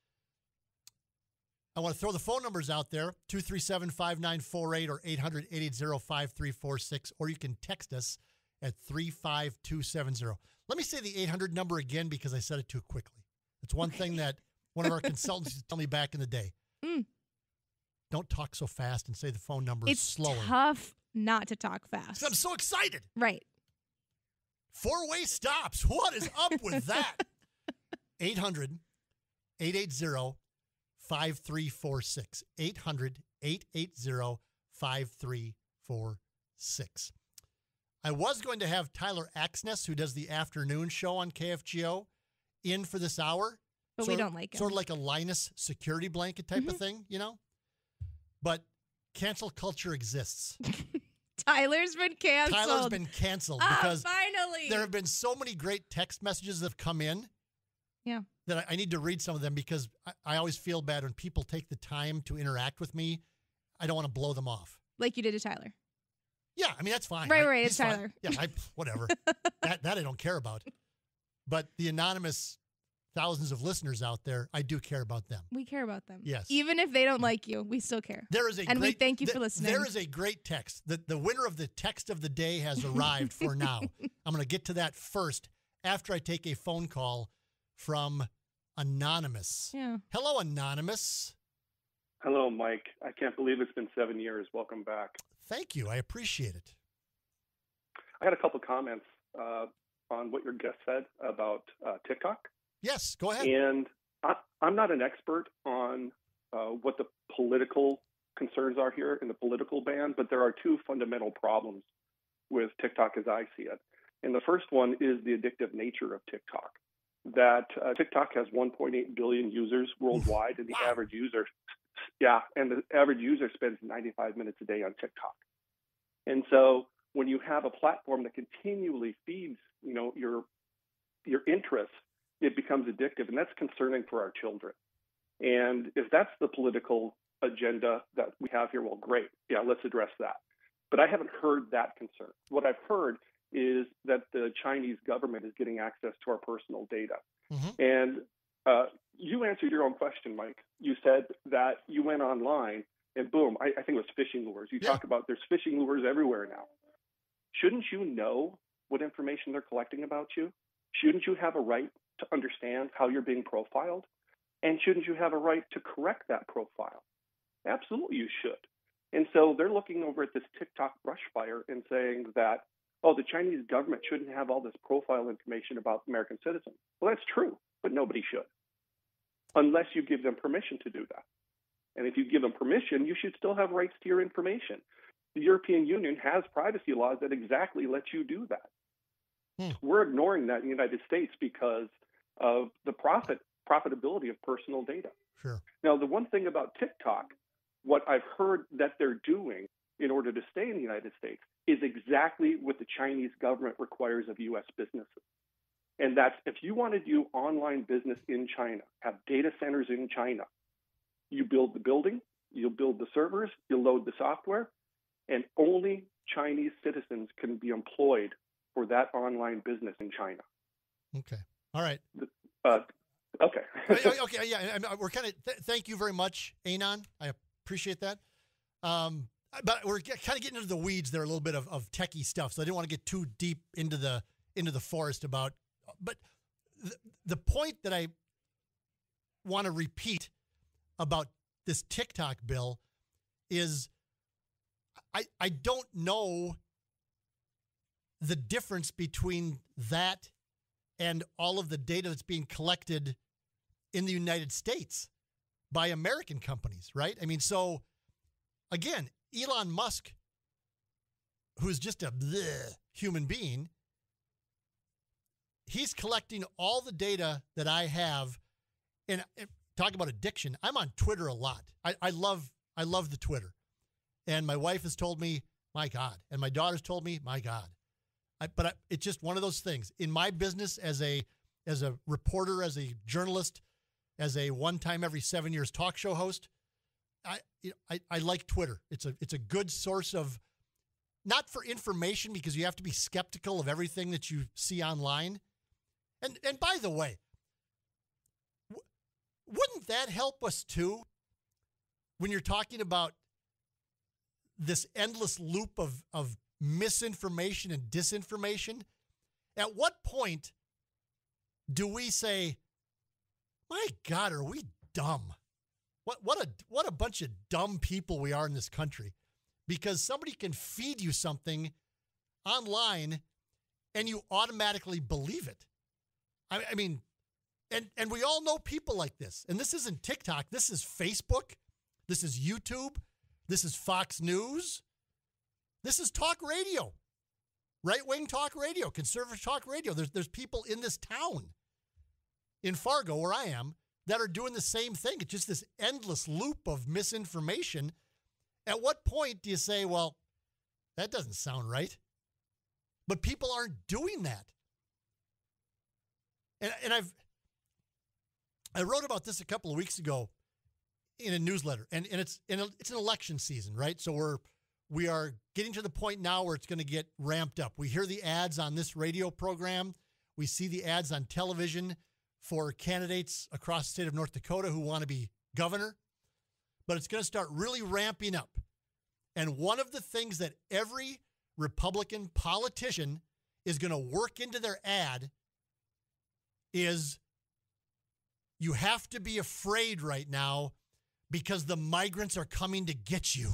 I want to throw the phone numbers out there, 237-5948 or 800-880-5346, or you can text us at 35270. Let me say the 800 number again because I said it too quickly. It's one thing that one of our consultants used to tell me back in the day. Don't talk so fast and say the phone number slower. It's tough not to talk fast. I'm so excited. Right. 4-way stops. What is up with that? 800-880-5346. 800-880-5346. I was going to have Tyler Axness, who does the afternoon show on KFGO, in for this hour. But we don't like him. Sort of like a Linus security blanket type of thing, But cancel culture exists. Tyler's been canceled. Tyler's been canceled because finally there have been so many great text messages that have come in. Yeah. That I need to read some of them because I always feel bad when people take the time to interact with me. I don't want to blow them off. Like you did to Tyler. Yeah, I mean, that's fine. Right, it's Tyler. Fine. Yeah, whatever. that I don't care about. But the anonymous thousands of listeners out there, I do care about them. We care about them. Yes. Even if they don't like you, we still care. We thank you for listening. There is a great text. The winner of the text of the day has arrived for now. I'm going to get to that first after I take a phone call from Anonymous. Yeah. Hello, Anonymous. Hello, Mike. I can't believe it's been 7 years. Welcome back. Thank you. I appreciate it. I had a couple comments on what your guest said about TikTok. Yes, go ahead. And I'm not an expert on what the political concerns are here in the political ban, but there are 2 fundamental problems with TikTok as I see it. And the first one is the addictive nature of TikTok. That TikTok has 1.8 billion users worldwide, and the average user, spends 95 minutes a day on TikTok. And so when you have a platform that continually feeds, your interests, it becomes addictive, and that's concerning for our children. And if that's the political agenda that we have here, well, great. Yeah, let's address that. But I haven't heard that concern. What I've heard is that the Chinese government is getting access to our personal data. Mm-hmm. And You answered your own question, Mike. You said that you went online and boom, I think it was fishing lures. You talk about there's fishing lures everywhere now. Shouldn't you know what information they're collecting about you? Shouldn't you have a right to understand how you're being profiled? And shouldn't you have a right to correct that profile? Absolutely, you should. And so they're looking over at this TikTok brush fire and saying that, oh, the Chinese government shouldn't have all this profile information about American citizens. Well, that's true, but nobody should, unless you give them permission to do that. And if you give them permission, you should still have rights to your information. The European Union has privacy laws that exactly let you do that. We're ignoring that in the United States because of the profitability of personal data. Sure. Now, the one thing about TikTok, what I've heard that they're doing in order to stay in the United States is exactly what the Chinese government requires of U.S. businesses. And that's if you want to do online business in China, have data centers in China, you build the building, you'll build the servers, you'll load the software, and only Chinese citizens can be employed for that online business in China. Okay. All right. Okay. Okay. Yeah. We're kind of. Thank you very much, Anon. I appreciate that. But we're kind of getting into the weeds there, a little bit of techie stuff. So I didn't want to get too deep into the forest about. But the point that I want to repeat about this TikTok bill is I don't know the difference between that and all of the data that's being collected in the United States by American companies, right? I mean, so again, Elon Musk, who's just a human being, he's collecting all the data that I have. And talk about addiction. I'm on Twitter a lot. I love the Twitter. And my wife has told me, my God. And my daughter's told me, my God. But it's just one of those things. In my business as a reporter, as a journalist, as a one-time every 7 years talk show host, I like Twitter. It's a good source of, not for information, because you have to be skeptical of everything that you see online. And by the way, wouldn't that help us too when you're talking about this endless loop of misinformation and disinformation? At what point do we say, my God, are we dumb? What a bunch of dumb people we are in this country, because somebody can feed you something online and you automatically believe it. I mean, and we all know people like this. And this isn't TikTok. This is Facebook. This is YouTube. This is Fox News. This is talk radio, right-wing talk radio, conservative talk radio. There's people in this town, in Fargo, where I am, that are doing the same thing. It's just this endless loop of misinformation. At what point do you say, well, that doesn't sound right? But people aren't doing that. And I wrote about this a couple of weeks ago in a newsletter, and it's an election season, right? So we are getting to the point now where it's going to get ramped up. We hear the ads on this radio program. We see the ads on television for candidates across the state of North Dakota who want to be governor. But it's going to start really ramping up. And one of the things that every Republican politician is going to work into their ad is, you have to be afraid right now because the migrants are coming to get you.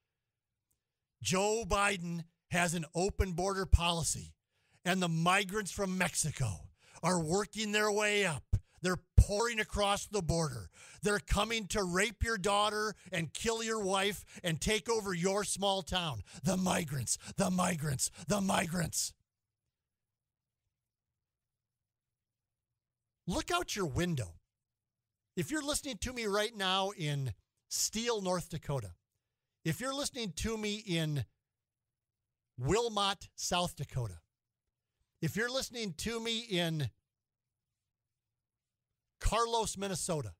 Joe Biden has an open border policy, and the migrants from Mexico are working their way up. They're pouring across the border. They're coming to rape your daughter and kill your wife and take over your small town. The migrants, the migrants, the migrants. Look out your window. If you're listening to me right now in Steele, North Dakota, if you're listening to me in Wilmot, South Dakota, if you're listening to me in Carlos, Minnesota,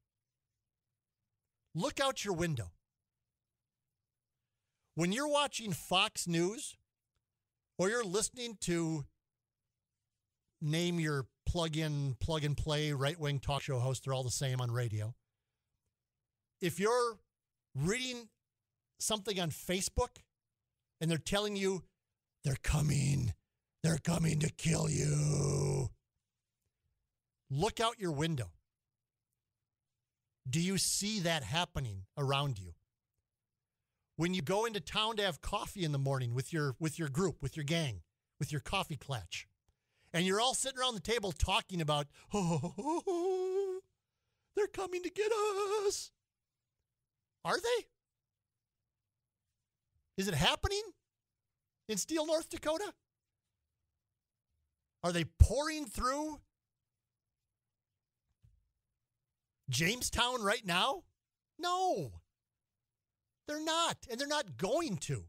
look out your window. When you're watching Fox News or you're listening to, name your plug-in, plug-and-play right-wing talk show hosts. They're all the same on radio. If you're reading something on Facebook and they're telling you they're coming to kill you, look out your window. Do you see that happening around you? When you go into town to have coffee in the morning with your group, with your gang, with your coffee clutch, and you're all sitting around the table talking about, oh, they're coming to get us. Are they? Is it happening in Steele, North Dakota? Are they pouring through Jamestown right now? No, they're not, and they're not going to.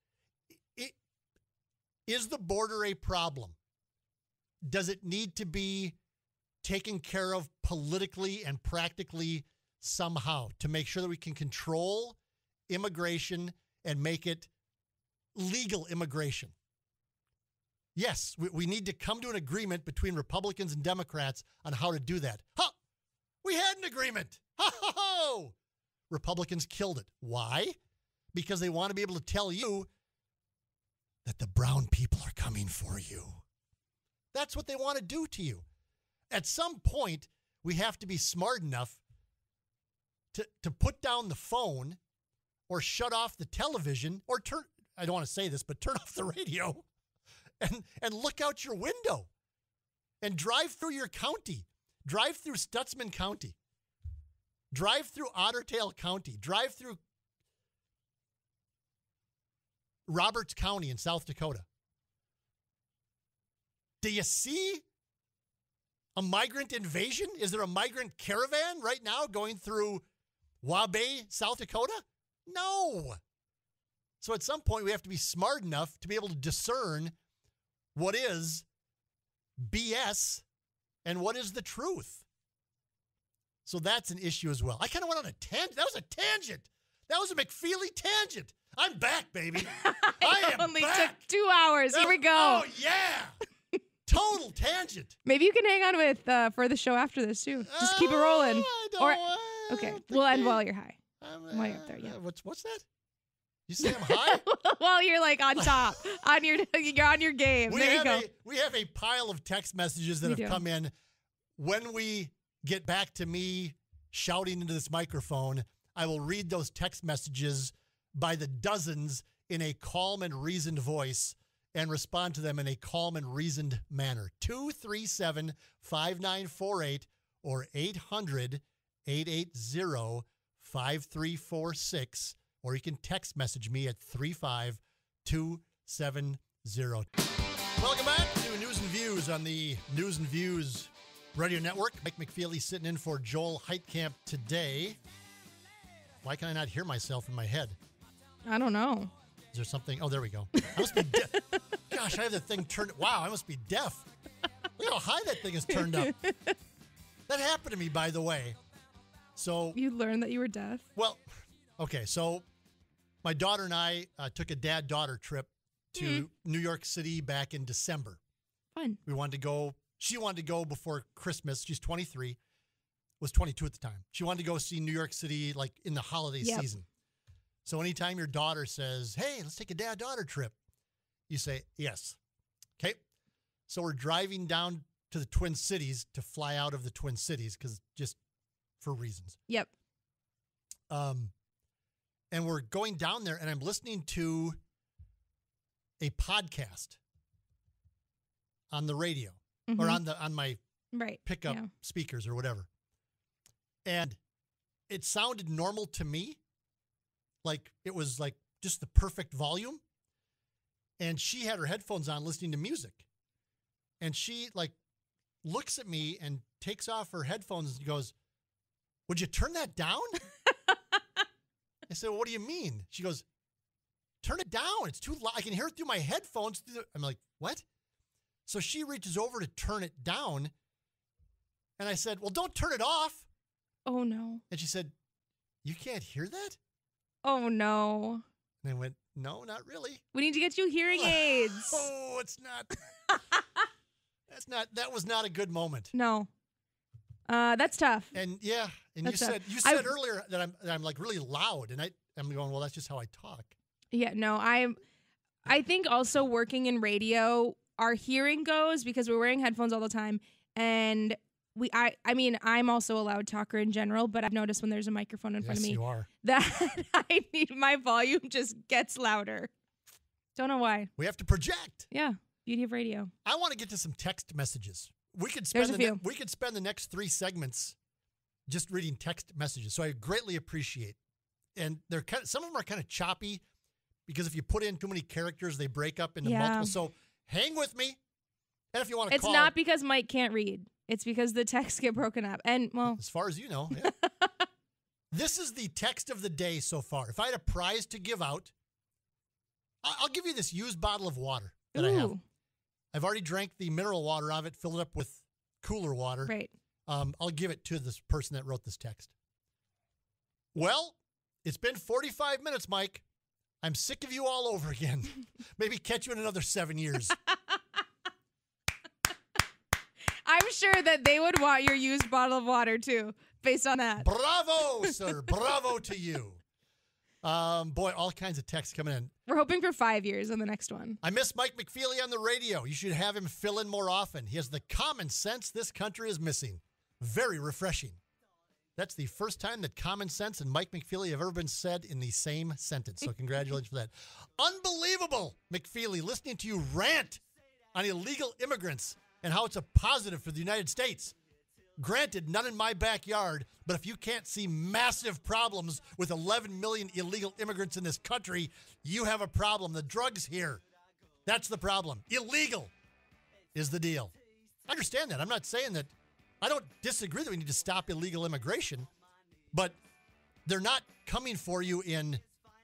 Is the border a problem? Does it need to be taken care of politically and practically somehow to make sure that we can control immigration and make it legal immigration? Yes, we need to come to an agreement between Republicans and Democrats on how to do that. Ha! We had an agreement. Ha ha ha! Republicans killed it. Why? Because they want to be able to tell you that the brown people are coming for you. That's what they want to do to you. At some point, we have to be smart enough to put down the phone or shut off the television or turn, I don't want to say this, but turn off the radio and look out your window and drive through your county. Drive through Stutzman County. Drive through Otter Tail County. Drive through Roberts County in South Dakota. Do you see a migrant invasion? Is there a migrant caravan right now going through Waubay, South Dakota? No. So at some point we have to be smart enough to be able to discern what is BS and what is the truth. So that's an issue as well. I kind of went on a tangent. That was a tangent. That was a McFeely tangent. I'm back, baby. I am only back. took 2 hours. Here we go. Oh, yeah. Total tangent. Maybe you can hang on with for the show after this, too. Just keep it rolling. Okay, we'll end while you're high. While you're up there, yeah. What's that? You say I'm high? While you're like on top, you're on your game. There you go. We have a pile of text messages that have come in. When we get back to me shouting into this microphone, I will read those text messages by the dozens in a calm and reasoned voice and respond to them in a calm and reasoned manner. 237-5948 or 800-880-5346. Or you can text message me at 35270. Welcome back to News and Views on the News and Views Radio Network. Mike McFeely sitting in for Joel Heitkamp today. Why can I not hear myself in my head? I don't know. Is there something? Oh, there we go. I must be deaf. Gosh, I have that thing turned. Wow, I must be deaf. Look how high that thing is turned up. That happened to me, by the way. So you learned that you were deaf? Well, okay, so my daughter and I took a dad-daughter trip to New York City back in December. Fun. We wanted to go. She wanted to go before Christmas. She's 23. Was 22 at the time. She wanted to go see New York City like in the holiday season. So anytime your daughter says, hey, let's take a dad-daughter trip, you say, yes. Okay. So we're driving down to the Twin Cities to fly out of the Twin Cities because just for reasons. Yep. And we're going down there and I'm listening to a podcast on the radio or on my pickup speakers or whatever. And it sounded normal to me. Like it was like just the perfect volume. And she had her headphones on listening to music. And she like looks at me and takes off her headphones and goes, would you turn that down? I said, well, what do you mean? She goes, turn it down. It's too loud. I can hear it through my headphones. I'm like, what? So she reaches over to turn it down. And I said, well, don't turn it off. Oh, no. And she said, you can't hear that? Oh, no. And I went, no, not really. We need to get you hearing aids. Oh, it's not. That was not a good moment. No. That's tough. And yeah, and That's you said earlier that I'm like really loud, and I'm going, well, that's just how I talk. Yeah, no, I think also working in radio, our hearing goes because we're wearing headphones all the time, and I mean, I'm also a loud talker in general, but I've noticed when there's a microphone in front of me, you are. that I need my volume just gets louder. Don't know why. We have to project. Yeah, beauty of radio. I want to get to some text messages. We could spend the next 3 segments just reading text messages. So I greatly appreciate. And some of them are kind of choppy because if you put in too many characters, they break up into multiple. So hang with me. And if you want to call. It's not because Mike can't read. It's because the texts get broken up. And, well. As far as you know. Yeah. This is the text of the day so far. If I had a prize to give out, I'll give you this used bottle of water that I have. I've already drank the mineral water out of it, filled it up with cooler water. Right. I'll give it to this person that wrote this text. Well, it's been 45 minutes, Mike. I'm sick of you all over again. Maybe catch you in another 7 years. I'm sure that they would want your used bottle of water, too, based on that. Bravo, sir. Bravo to you. Boy, all kinds of texts coming in. We're hoping for 5 years on the next one. I miss Mike McFeely on the radio. You should have him fill in more often. He has the common sense this country is missing. Very refreshing. That's the first time that common sense and Mike McFeely have ever been said in the same sentence. So congratulations for that. Unbelievable, McFeely, listening to you rant on illegal immigrants and how it's a positive for the United States. Granted, none in my backyard, but if you can't see massive problems with 11 million illegal immigrants in this country, you have a problem. The drugs here, that's the problem. Illegal is the deal. I understand that. I'm not saying that. I don't disagree that we need to stop illegal immigration, but they're not coming for you in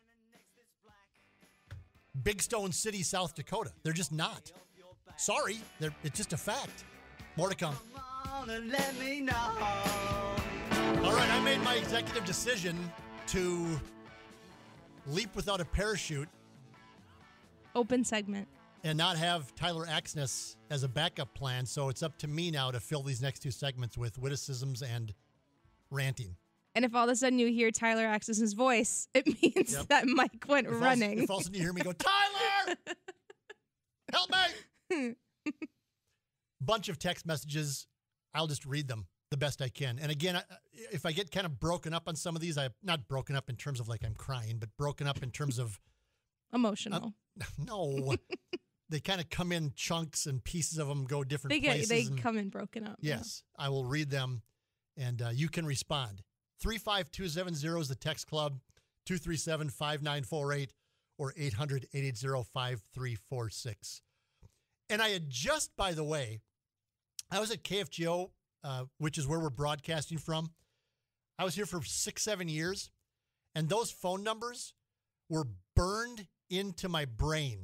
Big Stone City, South Dakota. They're just not. Sorry, it's just a fact. More to come. Let me know. All right, I made my executive decision to leap without a parachute. Open segment. And not have Tyler Axness as a backup plan. So it's up to me now to fill these next 2 segments with witticisms and ranting. And if all of a sudden you hear Tyler Axness's voice, it means that Mike went running. If all of a sudden you hear me go, Tyler! Help me! Bunch of text messages. I'll just read them the best I can. And again, if I get kind of broken up on some of these, not broken up in terms of like I'm crying, but broken up in terms of emotional. No. They kind of come in chunks and pieces of them go different places. They come in broken up. Yes. Yeah. I will read them and you can respond. 35270 is the text club, 237-5948 or 800-880-5346. And I had just, by the way, I was at KFGO, which is where we're broadcasting from. I was here for 6-7 years, and those phone numbers were burned into my brain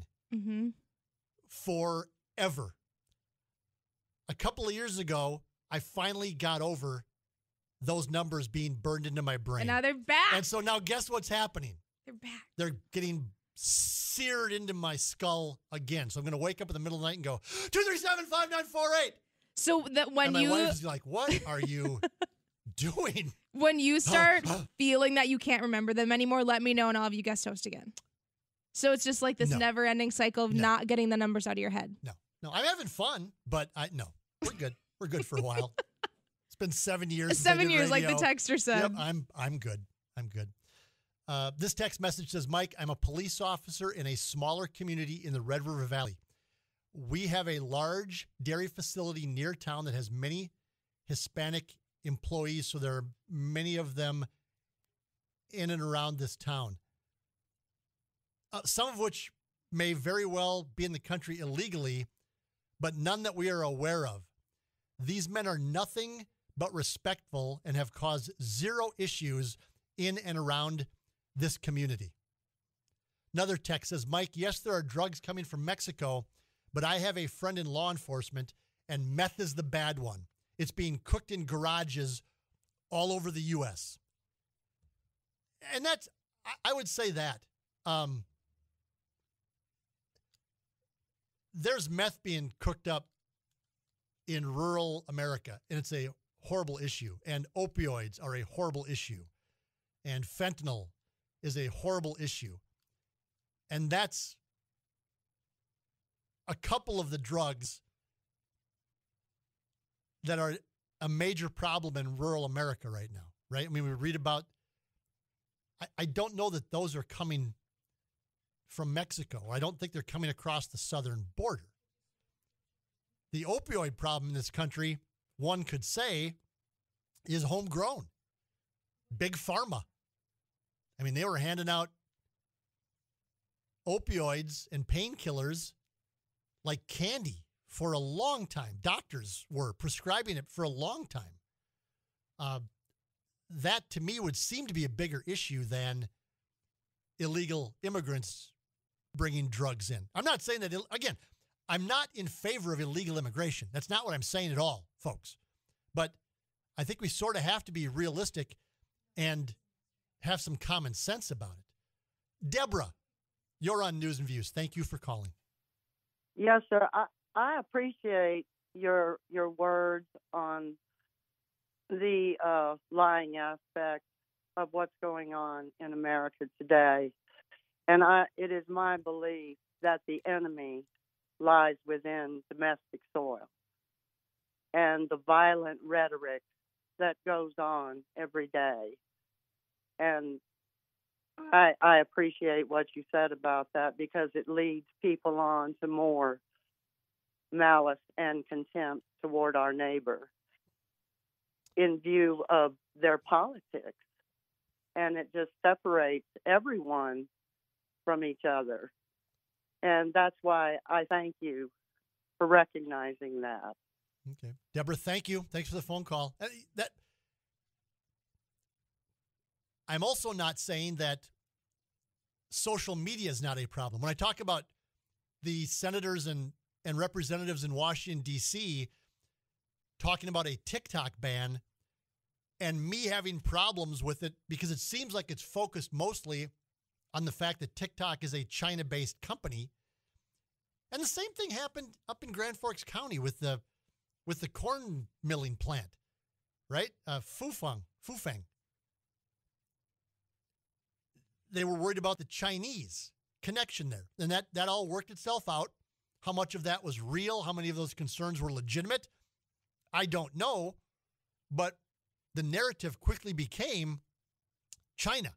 forever. A couple of years ago, I finally got over those numbers being burned into my brain. And now they're back. And so now guess what's happening? They're back. They're getting seared into my skull again. So I'm going to wake up in the middle of the night and go, 237-5948. So that when my wife is like, what are you doing? When you start feeling that you can't remember them anymore, let me know and I'll have you guest host again. So it's just like this never-ending cycle of not getting the numbers out of your head. No, I'm having fun, but no, we're good. We're good for a while. It's been 7 years. 7 years, like the texter said. Yep, I'm good. I'm good. This text message says, Mike, I'm a police officer in a smaller community in the Red River Valley. We have a large dairy facility near town that has many Hispanic employees, so there are many of them in and around this town. Some of which may very well be in the country illegally, but none that we are aware of. These men are nothing but respectful and have caused zero issues in and around this community. Another text says, Mike, yes, there are drugs coming from Mexico, but I have a friend in law enforcement, and meth is the bad one. It's being cooked in garages all over the U.S. And that's, I would say that. There's meth being cooked up in rural America, and it's a horrible issue. And opioids are a horrible issue. And fentanyl is a horrible issue. And that's a couple of the drugs that are a major problem in rural America right now, right? I mean, we read about, I don't know that those are coming from Mexico. I don't think they're coming across the southern border. The opioid problem in this country, one could say, is homegrown. Big pharma. I mean, they were handing out opioids and painkillers like candy for a long time. Doctors were prescribing it for a long time. That, to me, would seem to be a bigger issue than illegal immigrants bringing drugs in. I'm not saying that, again, I'm not in favor of illegal immigration. That's not what I'm saying at all, folks. But I think we sort of have to be realistic and have some common sense about it. Deborah, you're on News and Views. Thank you for calling. Yes, sir. I appreciate your words on the lying aspect of what's going on in America today. And it is my belief that the enemy lies within domestic soil and the violent rhetoric that goes on every day. And I appreciate what you said about that, because it leads people on to more malice and contempt toward our neighbor in view of their politics. And it just separates everyone from each other. And that's why I thank you for recognizing that. Okay. Deborah, thank you. Thanks for the phone call. I'm also not saying that social media is not a problem. When I talk about the senators and representatives in Washington, D.C., talking about a TikTok ban and me having problems with it because it seems like it's focused mostly on the fact that TikTok is a China-based company. And the same thing happened up in Grand Forks County with the corn milling plant, right? Fufeng. They were worried about the Chinese connection there. And that all worked itself out. How much of that was real? How many of those concerns were legitimate? I don't know. But the narrative quickly became China.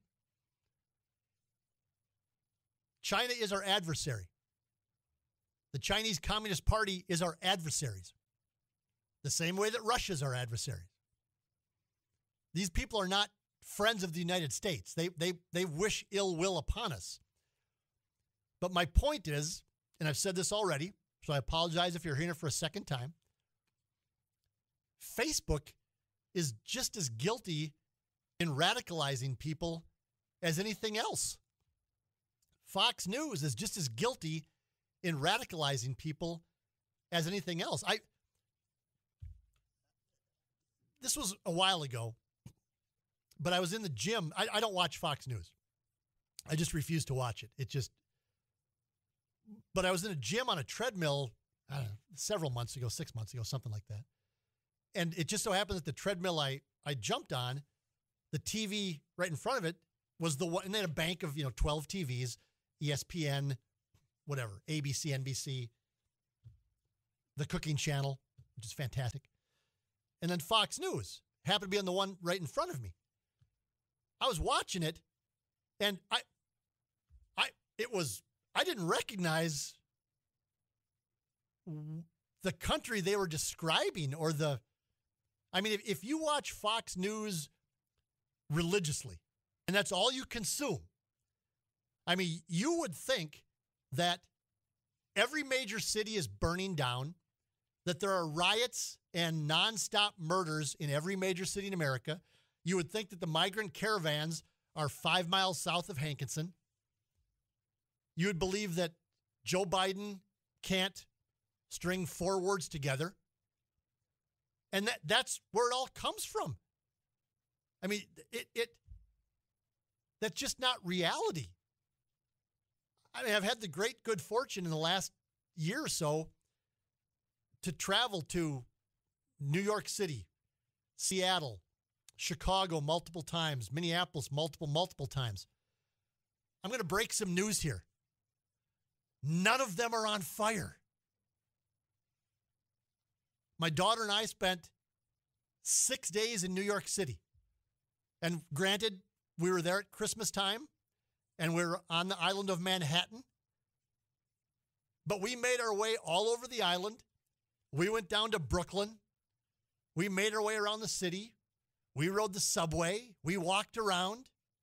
China is our adversary. The Chinese Communist Party is our adversaries. The same way that Russia's our adversary. These people are not friends of the United States. They wish ill will upon us. But my point is, and I've said this already, so I apologize if you're hearing it for a second time, Facebook is just as guilty in radicalizing people as anything else. Fox News is just as guilty in radicalizing people as anything else. This was a while ago, but I was in the gym. I don't watch Fox News. I just refuse to watch it. But I was in a gym on a treadmill, I don't know, several months ago, 6 months ago, something like that. And it just so happened that the treadmill I jumped on, the TV right in front of it was the one, and they had a bank of 12 TVs, ESPN, whatever, ABC, NBC, the Cooking Channel, which is fantastic, and then Fox News happened to be on the one right in front of me. I was watching it, and I didn't recognize the country they were describing if you watch Fox News religiously, and that's all you consume, you would think that every major city is burning down, that there are riots and nonstop murders in every major city in America. You would think that the migrant caravans are 5 miles south of Hankinson. You would believe that Joe Biden can't string 4 words together. And that's where it all comes from. That's just not reality. I've had the great good fortune in the last year or so to travel to New York City, Seattle, Chicago multiple times, Minneapolis multiple times. I'm going to break some news here. None of them are on fire. My daughter and I spent 6 days in New York City. And granted, we were there at Christmas time, and we were on the island of Manhattan. But we made our way all over the island. We went down to Brooklyn. We made our way around the city. We rode the subway. We walked around.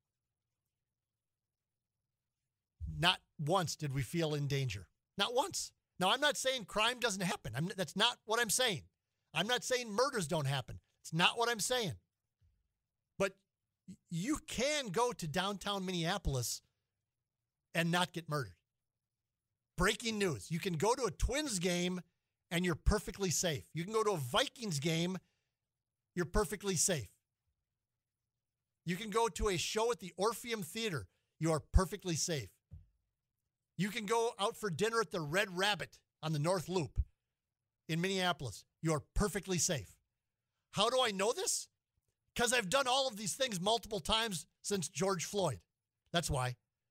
Not once did we feel in danger. Not once. Now, I'm not saying crime doesn't happen. That's not what I'm saying. I'm not saying murders don't happen. It's not what I'm saying. But you can go to downtown Minneapolis and not get murdered. Breaking news. You can go to a Twins game and you're perfectly safe. You can go to a Vikings game, you're perfectly safe. You can go to a show at the Orpheum Theater, you are perfectly safe. You can go out for dinner at the Red Rabbit on the North Loop in Minneapolis. You are perfectly safe. How do I know this? Because I've done all of these things multiple times since George Floyd. That's why.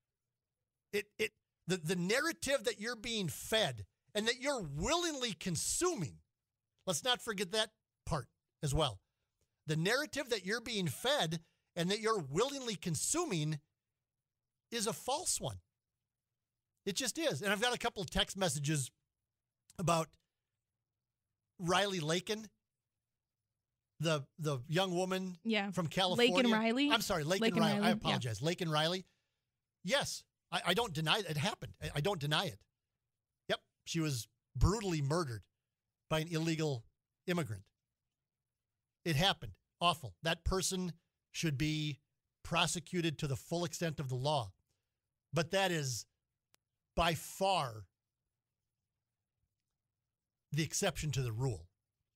The narrative that you're being fed and that you're willingly consuming, let's not forget that part as well. The narrative that you're being fed and that you're willingly consuming is a false one. It just is. And I've got a couple of text messages about Riley Lakin, the young woman from California. Lakin Riley? I'm sorry, Lakin Riley. I apologize. Yeah. Lakin Riley. Yes, I don't deny it happened. I don't deny it. Yep, she was brutally murdered by an illegal immigrant. It happened. Awful. That person should be prosecuted to the full extent of the law. But that is by far the exception to the rule.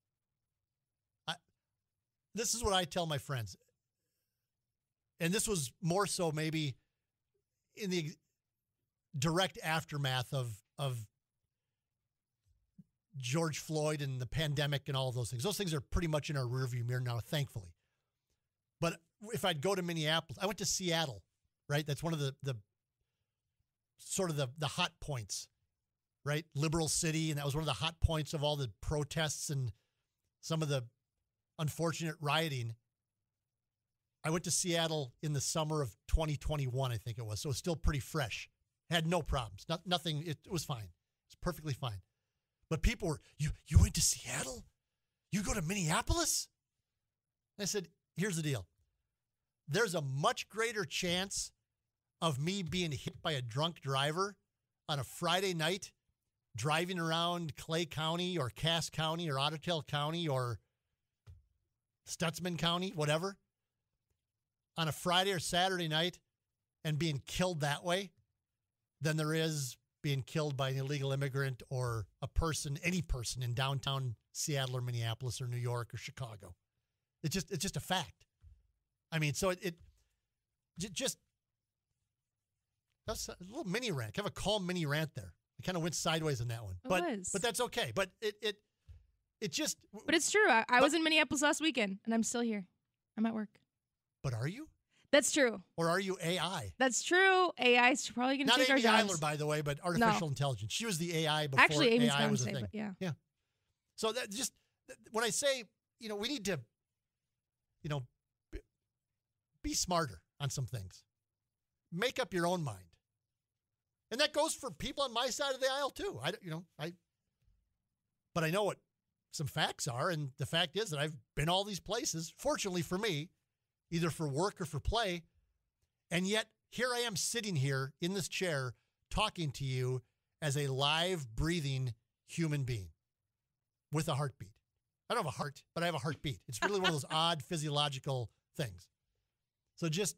This is what I tell my friends. And this was more so maybe in the direct aftermath of George Floyd and the pandemic and all of those things. Those things are pretty much in our rearview mirror now, thankfully. But if I'd go to Minneapolis, I went to Seattle, right? That's one of the sort of the hot points, right? Liberal city, and that was one of the hot points of all the protests and some of the unfortunate rioting. I went to Seattle in the summer of 2021, I think it was. So it was still pretty fresh. Had no problems. Nothing. It was fine. It's perfectly fine. But people were, you went to Seattle? You go to Minneapolis? I said, here's the deal. There's a much greater chance of me being hit by a drunk driver on a Friday night driving around Clay County or Cass County or Ottawa County or Stutzman County, whatever, on a Friday or Saturday night and being killed that way than there is being killed by an illegal immigrant or a person, any person in downtown Seattle or Minneapolis or New York or Chicago. It's just a fact. I mean, so it just, that's a little mini rant. Kind of a calm mini rant there. I kind of went sideways on that one. But that's okay. But it just. But it's true. I was in Minneapolis last weekend, and I'm still here. I'm at work. But are you? That's true. Or are you AI? That's true. AI is probably going to take our jobs. Not Amy Eiler, by the way, but artificial intelligence. She was the AI before Actually, Amy's AI was a thing. But yeah. Yeah. So that just when I say, we need to, be smarter on some things. Make up your own mind. And that goes for people on my side of the aisle too. But I know what some facts are, and the fact is that I've been all these places, fortunately for me, either for work or for play, and yet here I am sitting here in this chair talking to you as a live, breathing human being with a heartbeat. I don't have a heart, but I have a heartbeat. It's really one of those odd physiological things. So just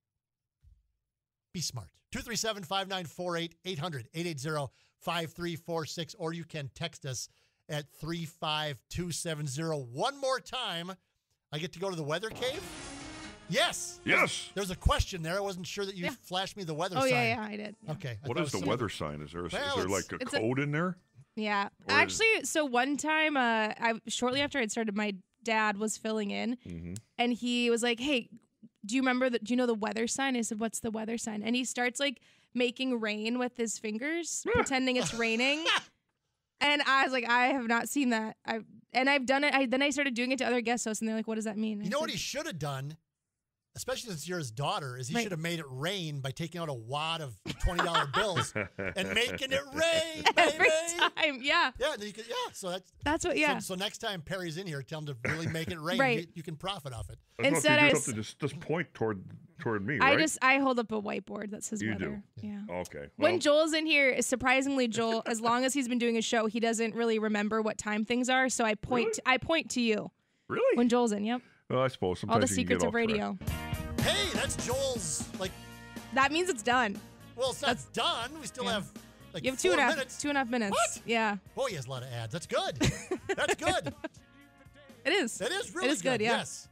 be smart. 237-5948, 800-880-5346, or you can text us at 35270. One more time, I get to go to the weather cave? Yes. Yes. There's a question there. I wasn't sure that you flashed me the weather sign. Oh, yeah, I did. Yeah. Okay. What is the weather sign? Is there like a code in there? Yeah. Or Actually, so one time, shortly after I'd started, my dad was filling in, and he was like, "Hey, do you you know the weather sign?" I said, "What's the weather sign?" And he starts like making rain with his fingers, pretending it's raining. And I was like, I have not seen that. I've done it. Then I started doing it to other guest hosts, and they're like, "What does that mean?" You know what he should have done, especially since you're his daughter, is he should have made it rain by taking out a wad of $20 bills and making it rain, baby. Every time, yeah. Yeah, you could, So that's what. Yeah. So next time Perry's in here, tell him to really make it rain. Right. You can profit off it. Instead, I just point toward me. Right? I hold up a whiteboard that says you weather. do. Yeah. Okay. When Joel's in here, surprisingly, Joel, as long as he's been doing a show, he doesn't really remember what time things are. So I point to you. Really? When Joel's in, yep. Well, I suppose sometimes all the you can secrets get of off radio. track. Hey, that's Joel's That means it's done. Well, it's not done. We still have you have 4 minutes. 2.5 minutes. What? Yeah. Oh, he has a lot of ads. That's good. That's good. It is. That is really It is good. Yeah. Yes.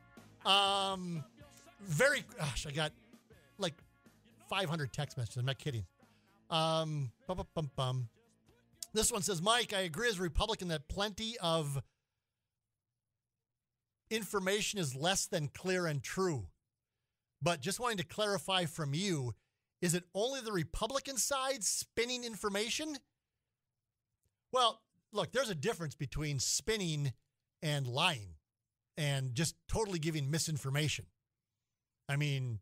I got like 500 text messages. I'm not kidding. This one says, Mike, I agree as a Republican that plenty of information is less than clear and true. But just wanting to clarify from you, is it only the Republican side spinning information? Well, look, there's a difference between spinning and lying and just totally giving misinformation. I mean,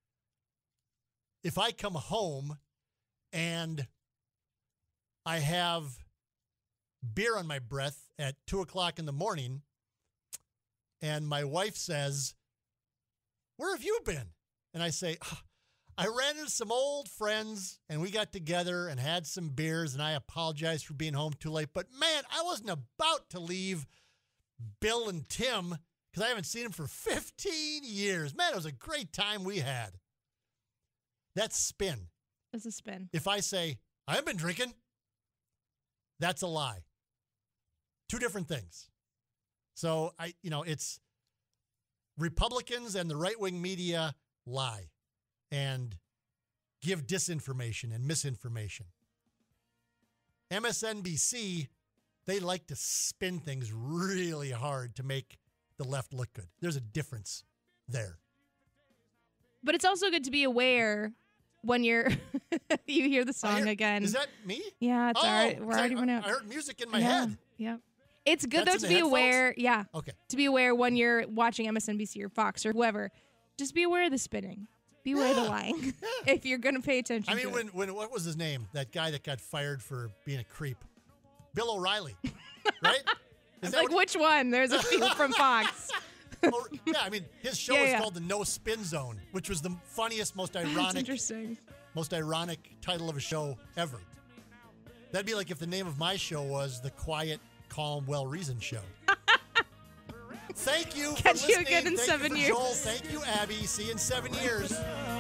if I come home and I have beer on my breath at 2 o'clock in the morning and my wife says, "Where have you been?" And I say, "I ran into some old friends and we got together and had some beers and I apologize for being home too late. But man, I wasn't about to leave Bill and Tim because I haven't seen them for 15 years. Man, it was a great time we had." That's spin. It's a spin. If I say, "I haven't been drinking," that's a lie. Two different things. So it's Republicans and the right-wing media lie and give disinformation and misinformation. MSNBC, they like to spin things really hard to make the left look good. There's a difference there. But it's also good to be aware when you're you hear the song again. Is that me? Yeah, it's all right. We're already running out. I heard music in my head. Yeah. It's good That's though in to the be aware. Yeah. Okay. To be aware when you're watching MSNBC or Fox or whoever. Just be aware of the spinning. Be aware of the lying. If you're going to pay attention. I mean, to it. when what was his name? That guy that got fired for being a creep, Bill O'Reilly, right? It's like which one? There's a few from Fox. Oh, yeah, I mean, his show is called The No Spin Zone, which was the funniest, most ironic, title of a show ever. That'd be like if the name of my show was The Quiet, Calm, Well-Reasoned Show. Thank you for Catch you listening. again in Thank 7 you for years. Joel. Thank you, Abby. See you in 7 years.